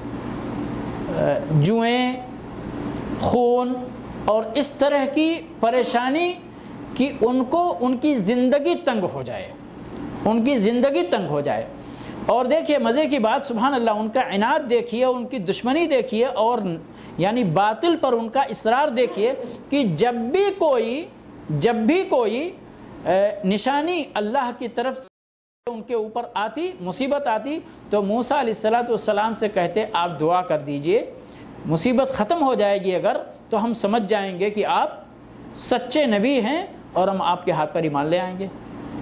جوئیں، خون اور اس طرح کی پریشانی کہ ان کو ان کی زندگی تنگ ہو جائے، ان کی زندگی تنگ ہو جائے۔ اور دیکھیے مزے کی بات، سبحان اللہ، ان کا عناد دیکھیے، ان کی دشمنی دیکھیے، اور یعنی باطل پر ان کا اصرار دیکھیے کہ جب بھی کوئی جب بھی کوئی نشانی اللہ کی طرف سے ان کے اوپر آتی، مصیبت آتی، تو موسیٰ علیہ الصلوۃ والسلام سے کہتے آپ دعا کر دیجئے، مصیبت ختم ہو جائے گی اگر تو ہم سمجھ جائیں گے کہ آپ سچے نبی ہیں اور ہم آپ کے ہاتھ پر ایمان لے آئیں گے۔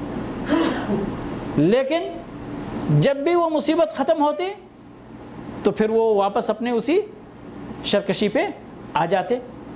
لیکن جب بھی وہ مصیبت ختم ہوتی تو پھر وہ واپس اپنے اسی شرکشی پہ آ جاتے،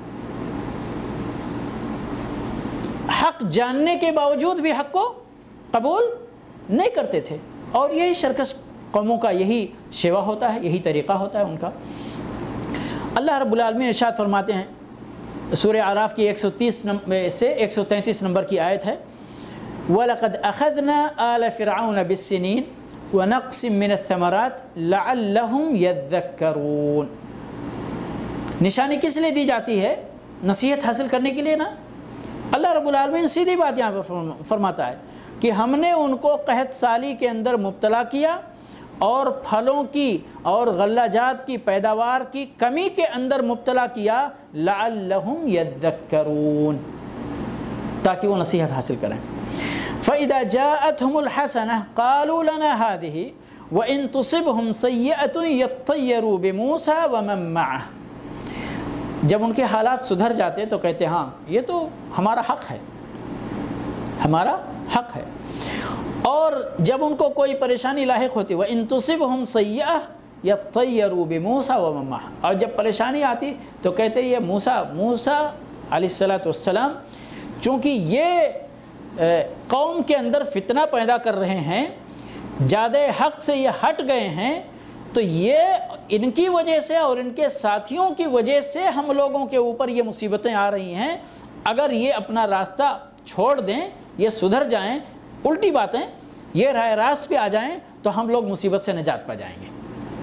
حق جاننے کے باوجود بھی حق کو قبول نہیں کرتے تھے، اور یہی شرکش قوموں کا یہی شیوا ہوتا ہے، یہی طریقہ ہوتا ہے ان کا۔ اللہ رب العالمین ارشاد فرماتے ہیں، سورہ اعراف کی ایک سو تیس سے ایک سو تینتیس نمبر کی آیت ہے، وَلَقَدْ أَخَذْنَا آلَ فِرْعَوْنَ بِالسِّنِينَ وَنَقْصٍ مِّنَ الثَّمَرَاتِ لَعَلَّهُمْ يَذَّكَّرُونَ۔ نشانی کس لیے دی جاتی ہے؟ نصیحت حاصل کرنے کے لیے نا۔ اللہ رب العالمین سیدھی بات یہاں پر فرماتا ہے کہ ہم نے ان کو قحط سالی کے اندر مبتلا کیا اور پھلوں کی اور غلہ جات کی پیداوار کی کمی کے اندر مبتلا کیا، لعلہم یذکرون، تاکہ وہ نصیحت حاصل کریں۔ فَإِذَا جَاءَتْهُمُ الْحَسَنَةُ قَالُوا لَنَا هَذِهِ وَإِن تُصِبْهُمْ سَيِّئَةٌ يَطَّيَّرُوا بِمُوسَىٰ وَمَن مَّعَهُ، جب ان کے حالات سدھر جاتے تو کہتے ہاں یہ تو ہمارا حق ہے، ہمارا حق ہے۔ اور جب ان کو کوئی پریشانی لاحق ہوتی، وَإِن تُصِبْهُمْ سَيِّئَةٌ يَطَّيَّرُوا بِمُوسَىٰ وَمَن مَّعَهُ، اور جب پریشانی آتی تو کہتے یہ موسیٰ موسیٰ علیہ الصلوۃ والسلام چونکہ یہ قوم کے اندر فتنہ پیدا کر رہے ہیں، زیادہ حق سے یہ ہٹ گئے ہیں، تو یہ ان کی وجہ سے اور ان کے ساتھیوں کی وجہ سے ہم لوگوں کے اوپر یہ مصیبتیں آ رہی ہیں، اگر یہ اپنا راستہ چھوڑ دیں، یہ سدھر جائیں، الٹی باتیں یہ راہ راست پہ آ جائیں تو ہم لوگ مصیبت سے نجات پا جائیں گے۔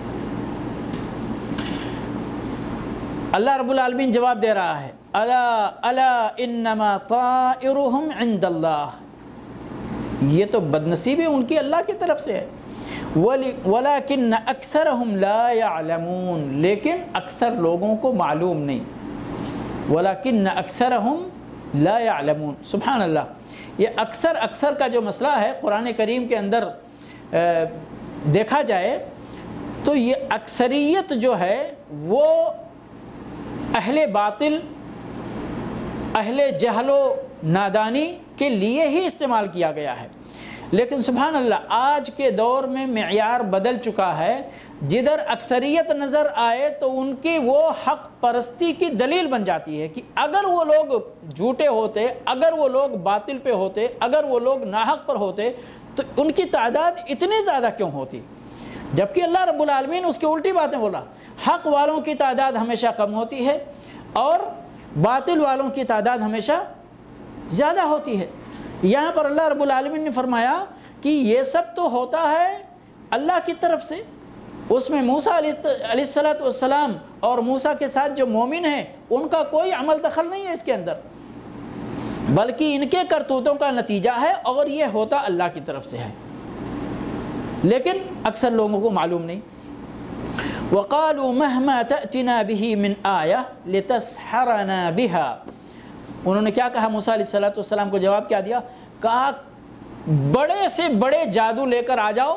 اللہ رب العالمین جواب دے رہا ہے، الا الا انما طائرهم عند اللہ، یہ تو بدنصیبی ان کی اللہ کی طرف سے ہے، ولیکن اکثرهم لا يعلمون، لیکن اکثر لوگوں کو معلوم نہیں، ولیکن اکثرهم لا يعلمون۔ سبحان اللہ، یہ اکثر اکثر کا جو مسئلہ ہے قرآن کریم کے اندر دیکھا جائے تو یہ اکثریت جو ہے وہ اہل باطل، اہل جہل و نادانی کے لیے ہی استعمال کیا گیا ہے۔ لیکن سبحان اللہ آج کے دور میں معیار بدل چکا ہے، جدھر اکثریت نظر آئے تو ان کی وہ حق پرستی کی دلیل بن جاتی ہے کہ اگر وہ لوگ جھوٹے ہوتے، اگر وہ لوگ باطل پہ ہوتے، اگر وہ لوگ ناحق پر ہوتے تو ان کی تعداد اتنی زیادہ کیوں ہوتی؟ جبکہ اللہ رب العالمین اس کی الٹی باتیں بولا، حق والوں کی تعداد ہمیشہ کم ہوتی ہے اور باطل والوں کی تعداد ہمیشہ زیادہ ہوتی ہے۔ یہاں پر اللہ رب العالمین نے فرمایا کہ یہ سب تو ہوتا ہے اللہ کی طرف سے، اس میں موسیٰ علیہ السلام اور موسیٰ کے ساتھ جو مومن ہیں ان کا کوئی عمل دخل نہیں ہے اس کے اندر، بلکہ ان کے کرتوتوں کا نتیجہ ہے اور یہ ہوتا اللہ کی طرف سے ہے، لیکن اکثر لوگوں کو معلوم نہیں۔ وَقَالُوا مَهْمَا تَأْتِنَا بِهِ مِنْ آيَةٍ لِتَسْحَرَنَا بِهَا، انہوں نے کیا کہا؟ موسیٰ علیہ السلام کو جواب کیا دیا؟ کہا بڑے سے بڑے جادو لے کر آ جاؤ۔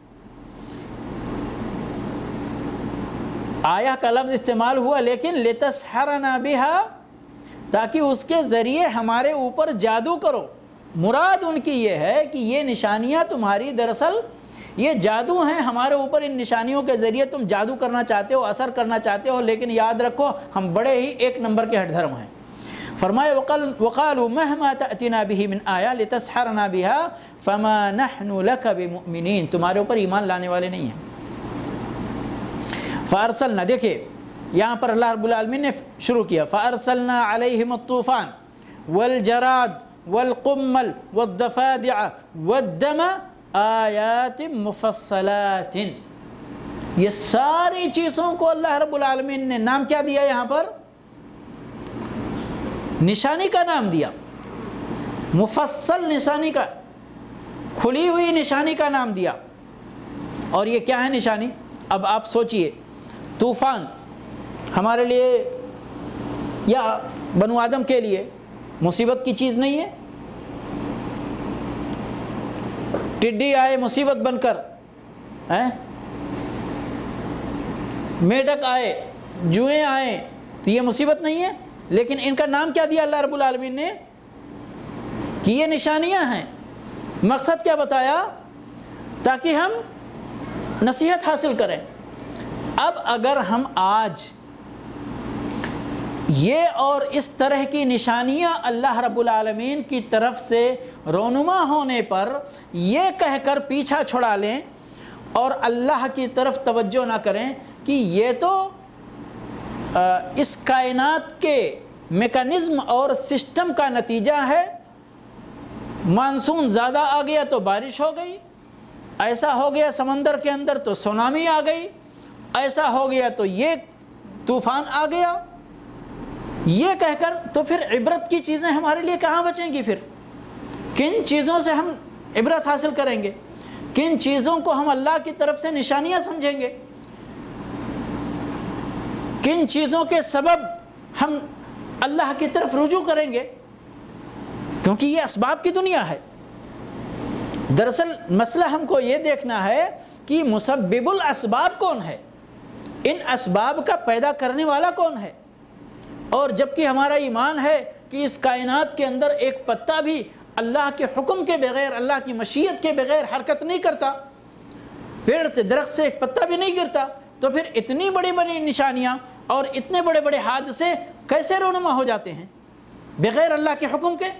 آیا کا لفظ استعمال ہوا لیکن لِتَسْحَرَنَا بِهَا، تاکہ اس کے ذریعے ہمارے اوپر جادو کرو۔ مراد ان کی یہ ہے کہ یہ نشانیاں تمہاری دراصل یہ جادو ہیں ہمارے اوپر، ان نشانیوں کے ذریعے تم جادو کرنا چاہتے ہو، اثر کرنا چاہتے ہو، لیکن یاد رکھو ہم بڑے ہی ایک نمبر کے ہٹ دھرم ہیں۔ فرمایا وَقَالُوا مَهْمَا تَأْتِنَا بِهِ مِنْ آيَةٍ لِتَسْحَرَنَا بِهَا فَمَا نَحْنُ لَكَ بِمُؤْمِنِينَ، تمہارے اوپر ایمان لانے والے نہیں ہیں۔ فَأَرْسَلْنَا، دیکھیں یہاں پر اللہ رب العالمین نے شروع کیا، فَأَرْسَلْنَا عَلَيْهِمُ الطُّوفَانَ وَالْجَرَادَ وَالْقُمَّلَ وَالضَّفَادِعَ وَالدَّمَ آیات مفصلات، یہ ساری چیزوں کو اللہ رب العالمین نے نام کیا دیا؟ یہاں پر نشانی کا نام دیا، مفصل نشانی کا، کھلی ہوئی نشانی کا نام دیا۔ اور یہ کیا ہے نشانی؟ اب آپ سوچئے، طوفان ہمارے لیے یا بنو آدم کے لیے مصیبت کی چیز نہیں ہے؟ ٹڈی آئے مصیبت بن کر، میڈک آئے، جوئیں آئیں تو یہ مصیبت نہیں ہے؟ لیکن ان کا نام کیا دیا اللہ رب العالمین نے؟ کہ یہ نشانیاں ہیں۔ مقصد کیا بتایا؟ تاکہ ہم نصیحت حاصل کریں۔ اب اگر ہم آج یہ اور اس طرح کی نشانیاں اللہ رب العالمین کی طرف سے رونما ہونے پر یہ کہہ کر پیچھا چھڑا لیں اور اللہ کی طرف توجہ نہ کریں کہ یہ تو اس کائنات کے میکانزم اور سسٹم کا نتیجہ ہے، مانسون زیادہ آ گیا تو بارش ہو گئی، ایسا ہو گیا سمندر کے اندر تو سونامی آ گئی، ایسا ہو گیا تو یہ طوفان آ گیا، یہ کہہ کر تو پھر عبرت کی چیزیں ہمارے لیے کہاں بچیں گی؟ پھر کن چیزوں سے ہم عبرت حاصل کریں گے؟ کن چیزوں کو ہم اللہ کی طرف سے نشانیاں سمجھیں گے؟ کن چیزوں کے سبب ہم اللہ کی طرف رجوع کریں گے؟ کیونکہ یہ اسباب کی دنیا ہے۔ دراصل مسئلہ ہم کو یہ دیکھنا ہے کہ مسبب الاسباب کون ہے، ان اسباب کا پیدا کرنے والا کون ہے۔ اور جبکہ ہمارا ایمان ہے کہ اس کائنات کے اندر ایک پتا بھی اللہ کے حکم کے بغیر، اللہ کی مشیت کے بغیر حرکت نہیں کرتا، پیڑ سے درخت سے ایک پتا بھی نہیں گرتا، تو پھر اتنی بڑی بڑی نشانیاں اور اتنے بڑے بڑے حادثے کیسے رونما ہو جاتے ہیں بغیر اللہ کے حکم کے؟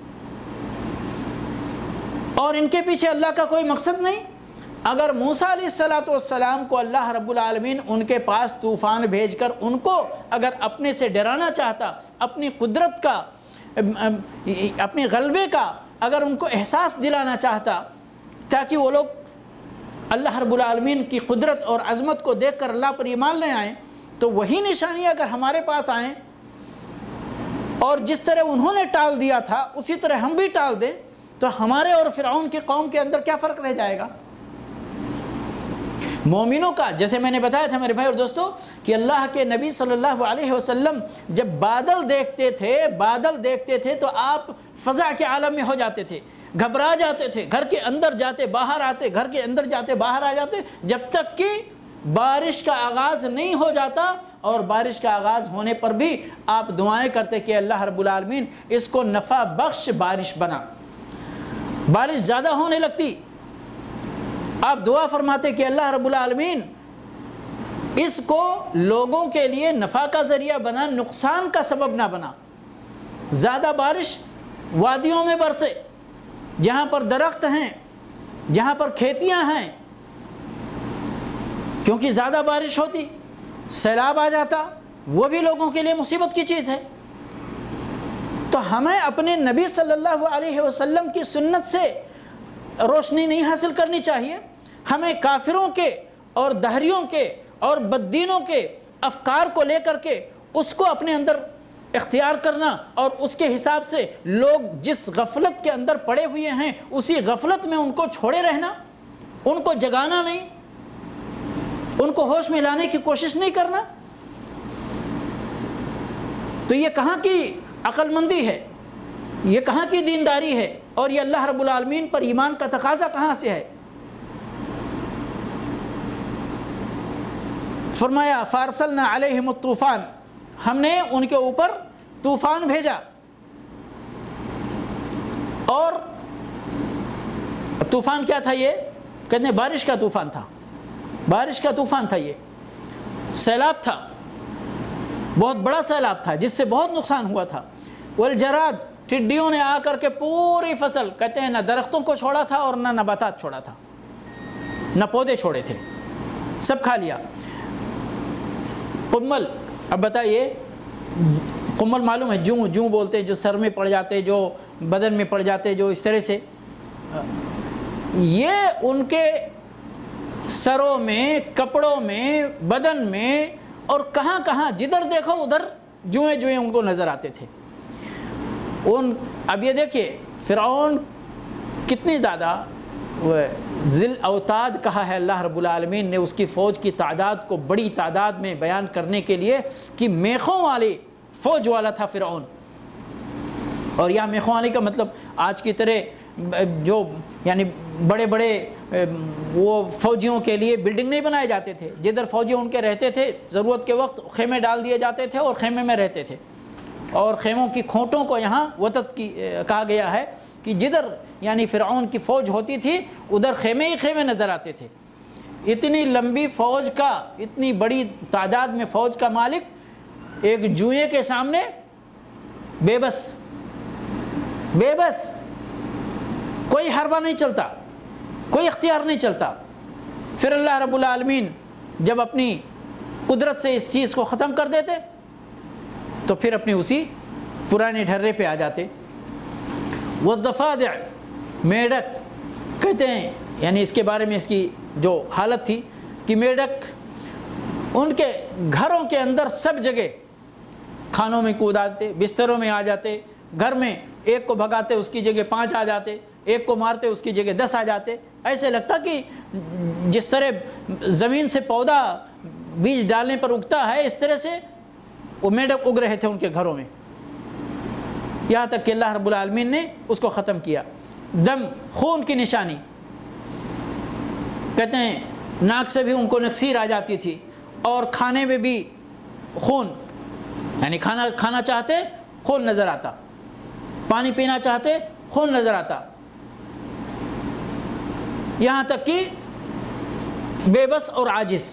اور ان کے پیچھے اللہ کا کوئی مقصد نہیں۔ اگر موسیٰ علیہ السلام کو اللہ رب العالمین ان کے پاس طوفان بھیج کر ان کو اگر اپنے سے ڈرانا چاہتا، اپنی قدرت کا، اپنے غلبے کا اگر ان کو احساس دلانا چاہتا تاکہ وہ لوگ اللہ رب العالمین کی قدرت اور عظمت کو دیکھ کر اللہ پر ایمان لے آئیں، تو وہی نشانی اگر ہمارے پاس آئیں اور جس طرح انہوں نے ٹال دیا تھا اسی طرح ہم بھی ٹال دیں، تو ہمارے اور فرعون کی قوم کے اندر کیا فرق رہ جائے گا؟ مومنوں کا، جیسے میں نے بتایا تھا میرے بھائی اور دوستو کہ اللہ کے نبی صلی اللہ علیہ وسلم جب بادل دیکھتے تھے بادل دیکھتے تھے تو آپ فضا کے عالم میں ہو جاتے تھے۔ گھبرا جاتے تھے، گھر کے اندر جاتے باہر آتے، گھر کے اندر جاتے باہر آ جاتے، جب تک کہ بارش کا آغاز نہیں ہو جاتا، اور بارش کا آغاز ہونے پر بھی آپ دعائیں کرتے کہ اللہ رب العالمین اس کو نفع بخش بارش بنا۔ بارش زیادہ ہونے لگتی، آپ دعا فرماتے کہ اللہ رب العالمین اس کو لوگوں کے لیے نفع کا ذریعہ بنا، نقصان کا سبب نہ بنا۔ زیادہ بارش وادیوں میں برسے، جہاں پر درخت ہیں، جہاں پر کھیتیاں ہیں، کیونکہ زیادہ بارش ہوتی سیلاب آ جاتا، وہ بھی لوگوں کے لیے مصیبت کی چیز ہے۔ تو ہمیں اپنے نبی صلی اللہ علیہ وسلم کی سنت سے روشنی نہیں حاصل کرنی چاہیے، ہمیں کافروں کے اور دہریوں کے اور بددینوں کے افکار کو لے کر کے اس کو اپنے اندر اختیار کرنا، اور اس کے حساب سے لوگ جس غفلت کے اندر پڑے ہوئے ہیں اسی غفلت میں ان کو چھوڑے رہنا، ان کو جگانا نہیں، ان کو ہوش میں لانے کی کوشش نہیں کرنا۔ تو یہ کہاں کی عقل مندی ہے، یہ کہاں کی دینداری ہے، اور یہ اللہ رب العالمین پر ایمان کا تقاضا کہاں سے ہے؟ فرمایا فارسلنا علیہم الطوفان، ہم نے ان کے اوپر طوفان بھیجا، اور طوفان کیا تھا؟ یہ کہتے ہیں بارش کا طوفان تھا، بارش کا طوفان تھا، یہ سیلاب تھا، بہت بڑا سیلاب تھا جس سے بہت نقصان ہوا تھا۔ والجراد، ٹڈیوں نے آ کر کے پوری فصل، کہتے ہیں نہ درختوں کو چھوڑا تھا اور نہ نباتات چھوڑا تھا، نہ پودے چھوڑے تھے، سب کھا لیا۔ قمل، اب بتائیے قمل معلوم ہے، جوں جوں بولتے ہیں، جو سر میں پڑ جاتے، جو بدن میں پڑ جاتے، جو اس طرح سے، یہ ان کے سروں میں، کپڑوں میں، بدن میں، اور کہاں کہاں جدھر دیکھو ادھر جوئیں جوئیں ان کو نظر آتے تھے۔ ان اب یہ دیکھیے فرعون کتنی زیادہ ذل اوتاد کہا ہے اللہ رب العالمین نے اس کی فوج کی تعداد کو بڑی تعداد میں بیان کرنے کے لیے کہ میخوں والی فوج والا تھا فرعون۔ اور یہاں میخوں والی کا مطلب آج کی طرح جو یعنی بڑے بڑے وہ فوجیوں کے لیے بلڈنگ نہیں بنائے جاتے تھے، جدھر فوجی ان کے رہتے تھے ضرورت کے وقت خیمے ڈال دیے جاتے تھے اور خیمے میں رہتے تھے، اور خیموں کی کھوٹوں کو یہاں وطد کی کہا گیا ہے کہ جدھر یعنی فرعون کی فوج ہوتی تھی ادھر خیمے ہی خیمے نظر آتے تھے۔ اتنی لمبی فوج کا، اتنی بڑی تعداد میں فوج کا مالک ایک جوئے کے سامنے بے بس بے بس کوئی حربہ نہیں چلتا، کوئی اختیار نہیں چلتا۔ پھر اللہ رب العالمین جب اپنی قدرت سے اس چیز کو ختم کر دیتے تو پھر اپنی اسی پرانے ڈھرے پہ آ جاتے۔ والضفادع، میڈک، کہتے ہیں یعنی اس کے بارے میں اس کی جو حالت تھی کہ میڈک ان کے گھروں کے اندر سب جگہ کھانوں میں کود آتے، بستروں میں آ جاتے، گھر میں ایک کو بھگاتے اس کی جگہ پانچ آ جاتے، ایک کو مارتے اس کی جگہ دس آ جاتے۔ ایسے لگتا کہ جس طرح زمین سے پودا بیج ڈالنے پر اگتا ہے اس طرح سے وہ میڈک اگ رہے تھے ان کے گھروں میں، یہاں تک کہ اللہ رب العالمین نے اس کو ختم کیا۔ دم، خون کی نشانی، کہتے ہیں ناک سے بھی ان کو نکسیر آ جاتی تھی، اور کھانے میں بھی خون، یعنی کھانا کھانا چاہتے خون نظر آتا، پانی پینا چاہتے خون نظر آتا، یہاں تک کہ بے بس اور عاجز۔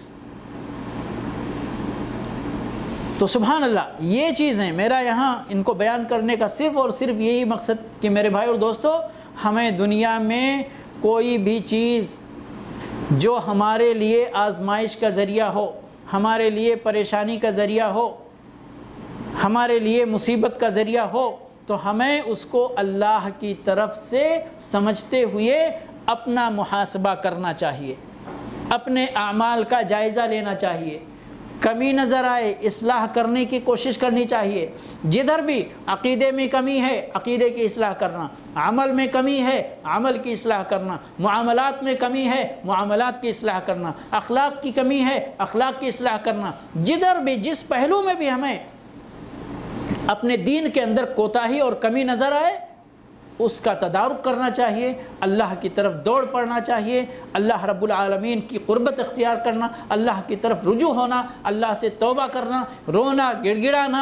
تو سبحان اللہ، یہ چیزیں میرا یہاں ان کو بیان کرنے کا صرف اور صرف یہی مقصد کہ میرے بھائی اور دوستو، ہمیں دنیا میں کوئی بھی چیز جو ہمارے لیے آزمائش کا ذریعہ ہو، ہمارے لیے پریشانی کا ذریعہ ہو، ہمارے لیے مصیبت کا ذریعہ ہو، تو ہمیں اس کو اللہ کی طرف سے سمجھتے ہوئے اپنا محاسبہ کرنا چاہیے، اپنے اعمال کا جائزہ لینا چاہیے، کمی نظر آئے اصلاح کرنے کی کوشش کرنی چاہیے۔ جدھر بھی عقیدے میں کمی ہے عقیدے کی اصلاح کرنا، عمل میں کمی ہے عمل کی اصلاح کرنا، معاملات میں کمی ہے معاملات کی اصلاح کرنا، اخلاق کی کمی ہے اخلاق کی اصلاح کرنا۔ جدھر بھی جس پہلو میں بھی ہمیں اپنے دین کے اندر کوتاہی اور کمی نظر آئے اس کا تدارک کرنا چاہیے، اللہ کی طرف دوڑ پڑنا چاہیے، اللہ رب العالمین کی قربت اختیار کرنا، اللہ کی طرف رجوع ہونا، اللہ سے توبہ کرنا، رونا گڑ گڑانا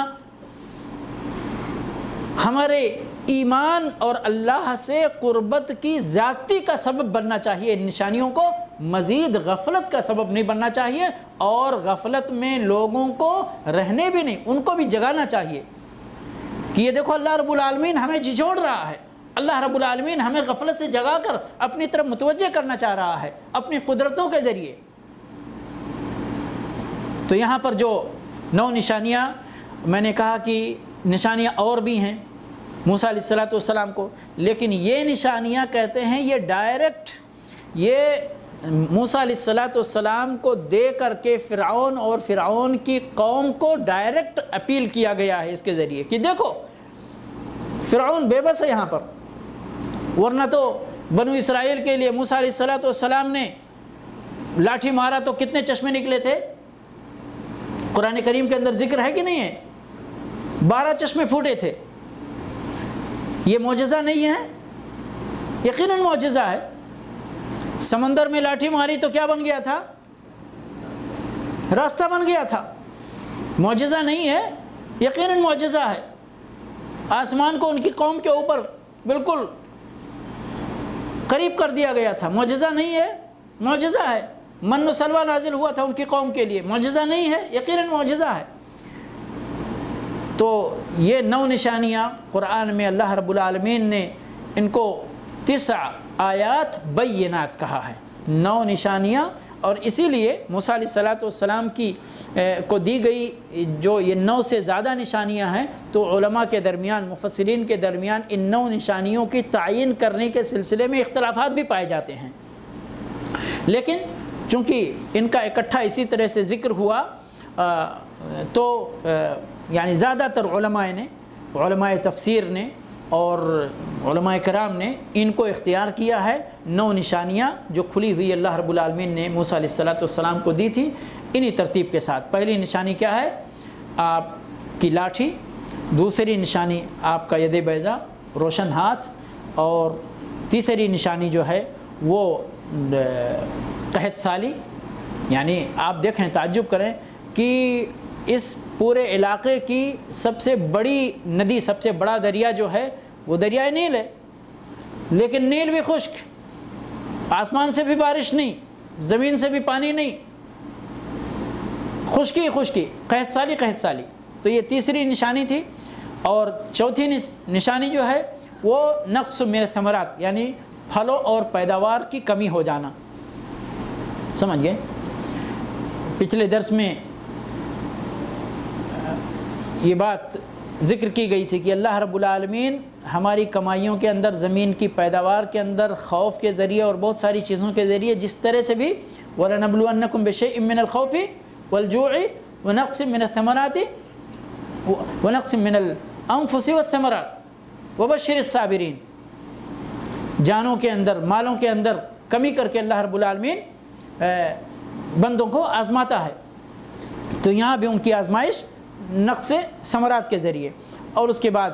ہمارے ایمان اور اللہ سے قربت کی زیادتی کا سبب بننا چاہیے۔ ان نشانیوں کو مزید غفلت کا سبب نہیں بننا چاہیے، اور غفلت میں لوگوں کو رہنے بھی نہیں، ان کو بھی جگانا چاہیے کہ یہ دیکھو اللہ رب العالمین ہمیں جھنجھوڑ رہا ہے، اللہ رب العالمین ہمیں غفلت سے جگا کر اپنی طرف متوجہ کرنا چاہ رہا ہے اپنی قدرتوں کے ذریعے۔ تو یہاں پر جو نو نشانیاں میں نے کہا کہ نشانیاں اور بھی ہیں موسیٰ علیہ الصلوۃ والسلام کو، لیکن یہ نشانیاں کہتے ہیں یہ ڈائریکٹ یہ موسیٰ علیہ الصلوۃ والسلام کو دے کر کے فرعون اور فرعون کی قوم کو ڈائریکٹ اپیل کیا گیا ہے اس کے ذریعے کہ دیکھو فرعون بے بس ہے یہاں پر، ورنہ تو بنو اسرائیل کے لیے موسیٰ علیہ الصلوۃ والسلام نے لاٹھی مارا تو کتنے چشمے نکلے تھے؟ قرآن کریم کے اندر ذکر ہے کہ نہیں ہے؟ بارہ چشمے پھوٹے تھے۔ یہ معجزہ نہیں ہے؟ یقیناً معجزہ ہے۔ سمندر میں لاٹھی ماری تو کیا بن گیا تھا؟ راستہ بن گیا تھا۔ معجزہ نہیں ہے؟ یقیناً معجزہ ہے۔ آسمان کو ان کی قوم کے اوپر بالکل قریب کر دیا گیا تھا، معجزہ نہیں ہے؟ معجزہ ہے۔ من و سلوہ نازل ہوا تھا ان کی قوم کے لیے، معجزہ نہیں ہے؟ یقیناً معجزہ ہے۔ تو یہ نو نشانیاں قرآن میں اللہ رب العالمین نے ان کو تسع آیات بینات کہا ہے، نو نشانیاں، اور اسی لیے موسیٰ علیہ الصلوۃ والسلام کی کو دی گئی جو یہ نو سے زیادہ نشانیاں ہیں، تو علماء کے درمیان مفسرین کے درمیان ان نو نشانیوں کی تعیین کرنے کے سلسلے میں اختلافات بھی پائے جاتے ہیں، لیکن چونکہ ان کا اکٹھا اسی طرح سے ذکر ہوا تو یعنی زیادہ تر علماء نے علماء تفسیر نے اور علماء کرام نے ان کو اختیار کیا ہے نو نشانیاں جو کھلی ہوئی اللہ رب العالمین نے موسیٰ علیہ الصلوۃ والسلام کو دی تھی، انہی ترتیب کے ساتھ۔ پہلی نشانی کیا ہے؟ آپ کی لاٹھی، دوسری نشانی آپ کا ید بیضا روشن ہاتھ، اور تیسری نشانی جو ہے وہ قحط سالی۔ یعنی آپ دیکھیں تعجب کریں کہ اس پورے علاقے کی سب سے بڑی ندی، سب سے بڑا دریا جو ہے وہ دریائے نیل ہے، لیکن نیل بھی خشک، آسمان سے بھی بارش نہیں، زمین سے بھی پانی نہیں، خشکی خشکی، قحط سالی قحط سالی۔ تو یہ تیسری نشانی تھی۔ اور چوتھی نشانی جو ہے وہ نقص من الثمرات، یعنی پھلوں اور پیداوار کی کمی ہو جانا۔ سمجھ گئے؟ پچھلے درس میں یہ بات ذکر کی گئی تھی کہ اللہ رب العالمین ہماری کمائیوں کے اندر، زمین کی پیداوار کے اندر خوف کے ذریعے اور بہت ساری چیزوں کے ذریعے جس طرح سے بھی وَلَنَبْلُوَنَّكُمْ بِشَيْءٍ مِّنَ الْخَوْفِ وَالْجُوعِ وَنَقْصٍ مِّنَ الثَّمَرَاتِ وَنَقْصٍ مِّنَ الْأَنفُسِ وَالثَّمَرَاتِ وَبَشِّرِ الصَّابِرِينَ۔ جانوں کے اندر، مالوں کے اندر کمی کر کے اللہ رب العالمین بندوں کو آزماتا ہے۔ تو یہاں بھی ان کی آزمائش نقص ثمرات کے ذریعے، اور اس کے بعد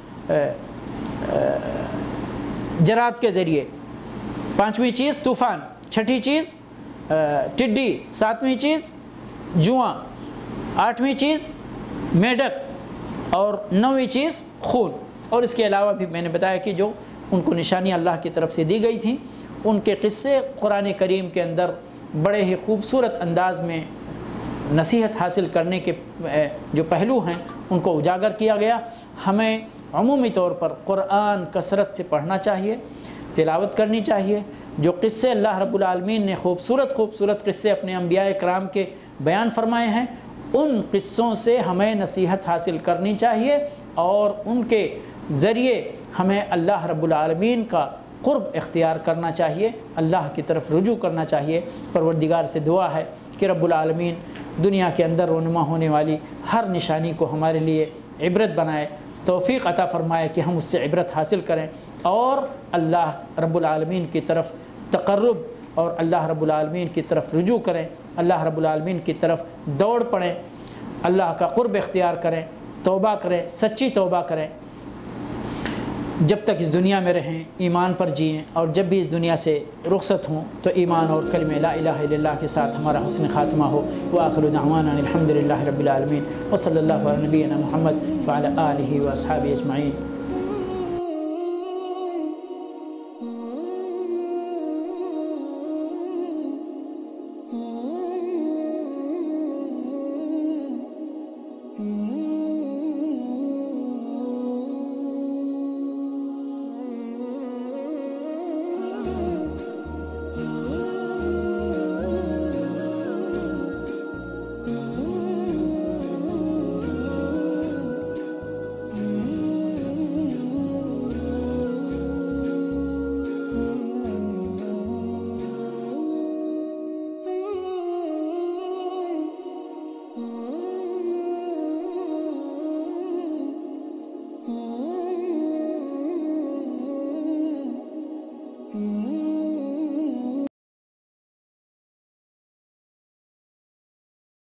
جرات کے ذریعے، پانچویں چیز طوفان، چھٹی چیز ٹڈی، ساتویں چیز جواں، آٹھویں چیز میڈک، اور نویں چیز خون۔ اور اس کے علاوہ بھی میں نے بتایا کہ جو ان کو نشانیاں اللہ کی طرف سے دی گئی تھیں ان کے قصے قرآن کریم کے اندر بڑے ہی خوبصورت انداز میں نصیحت حاصل کرنے کے جو پہلو ہیں ان کو اجاگر کیا گیا۔ ہمیں عمومی طور پر قرآن کثرت سے پڑھنا چاہیے، تلاوت کرنی چاہیے۔ جو قصے اللہ رب العالمین نے خوبصورت خوبصورت قصے اپنے انبیاء کرام کے بیان فرمائے ہیں، ان قصوں سے ہمیں نصیحت حاصل کرنی چاہیے، اور ان کے ذریعے ہمیں اللہ رب العالمین کا قرب اختیار کرنا چاہیے، اللہ کی طرف رجوع کرنا چاہیے۔ پروردگار سے دعا ہے کہ رب العالمین دنیا کے اندر رونما ہونے والی ہر نشانی کو ہمارے لیے عبرت بنائے، توفیق عطا فرمائے کہ ہم اس سے عبرت حاصل کریں، اور اللہ رب العالمین کی طرف تقرب اور اللہ رب العالمین کی طرف رجوع کریں، اللہ رب العالمین کی طرف دوڑ پڑیں، اللہ کا قرب اختیار کریں، توبہ کریں، سچی توبہ کریں۔ جب تک اس دنیا میں رہیں ایمان پر جئیں، اور جب بھی اس دنیا سے رخصت ہوں تو ایمان اور کلمہ لا الہ الا اللہ کے ساتھ ہمارا حسن خاتمہ ہو۔ وآخر دعوانا الحمد للہ رب العالمین، وصلی اللہ علی نبینا محمد وعلی آلہ واصحابہ اجمعین۔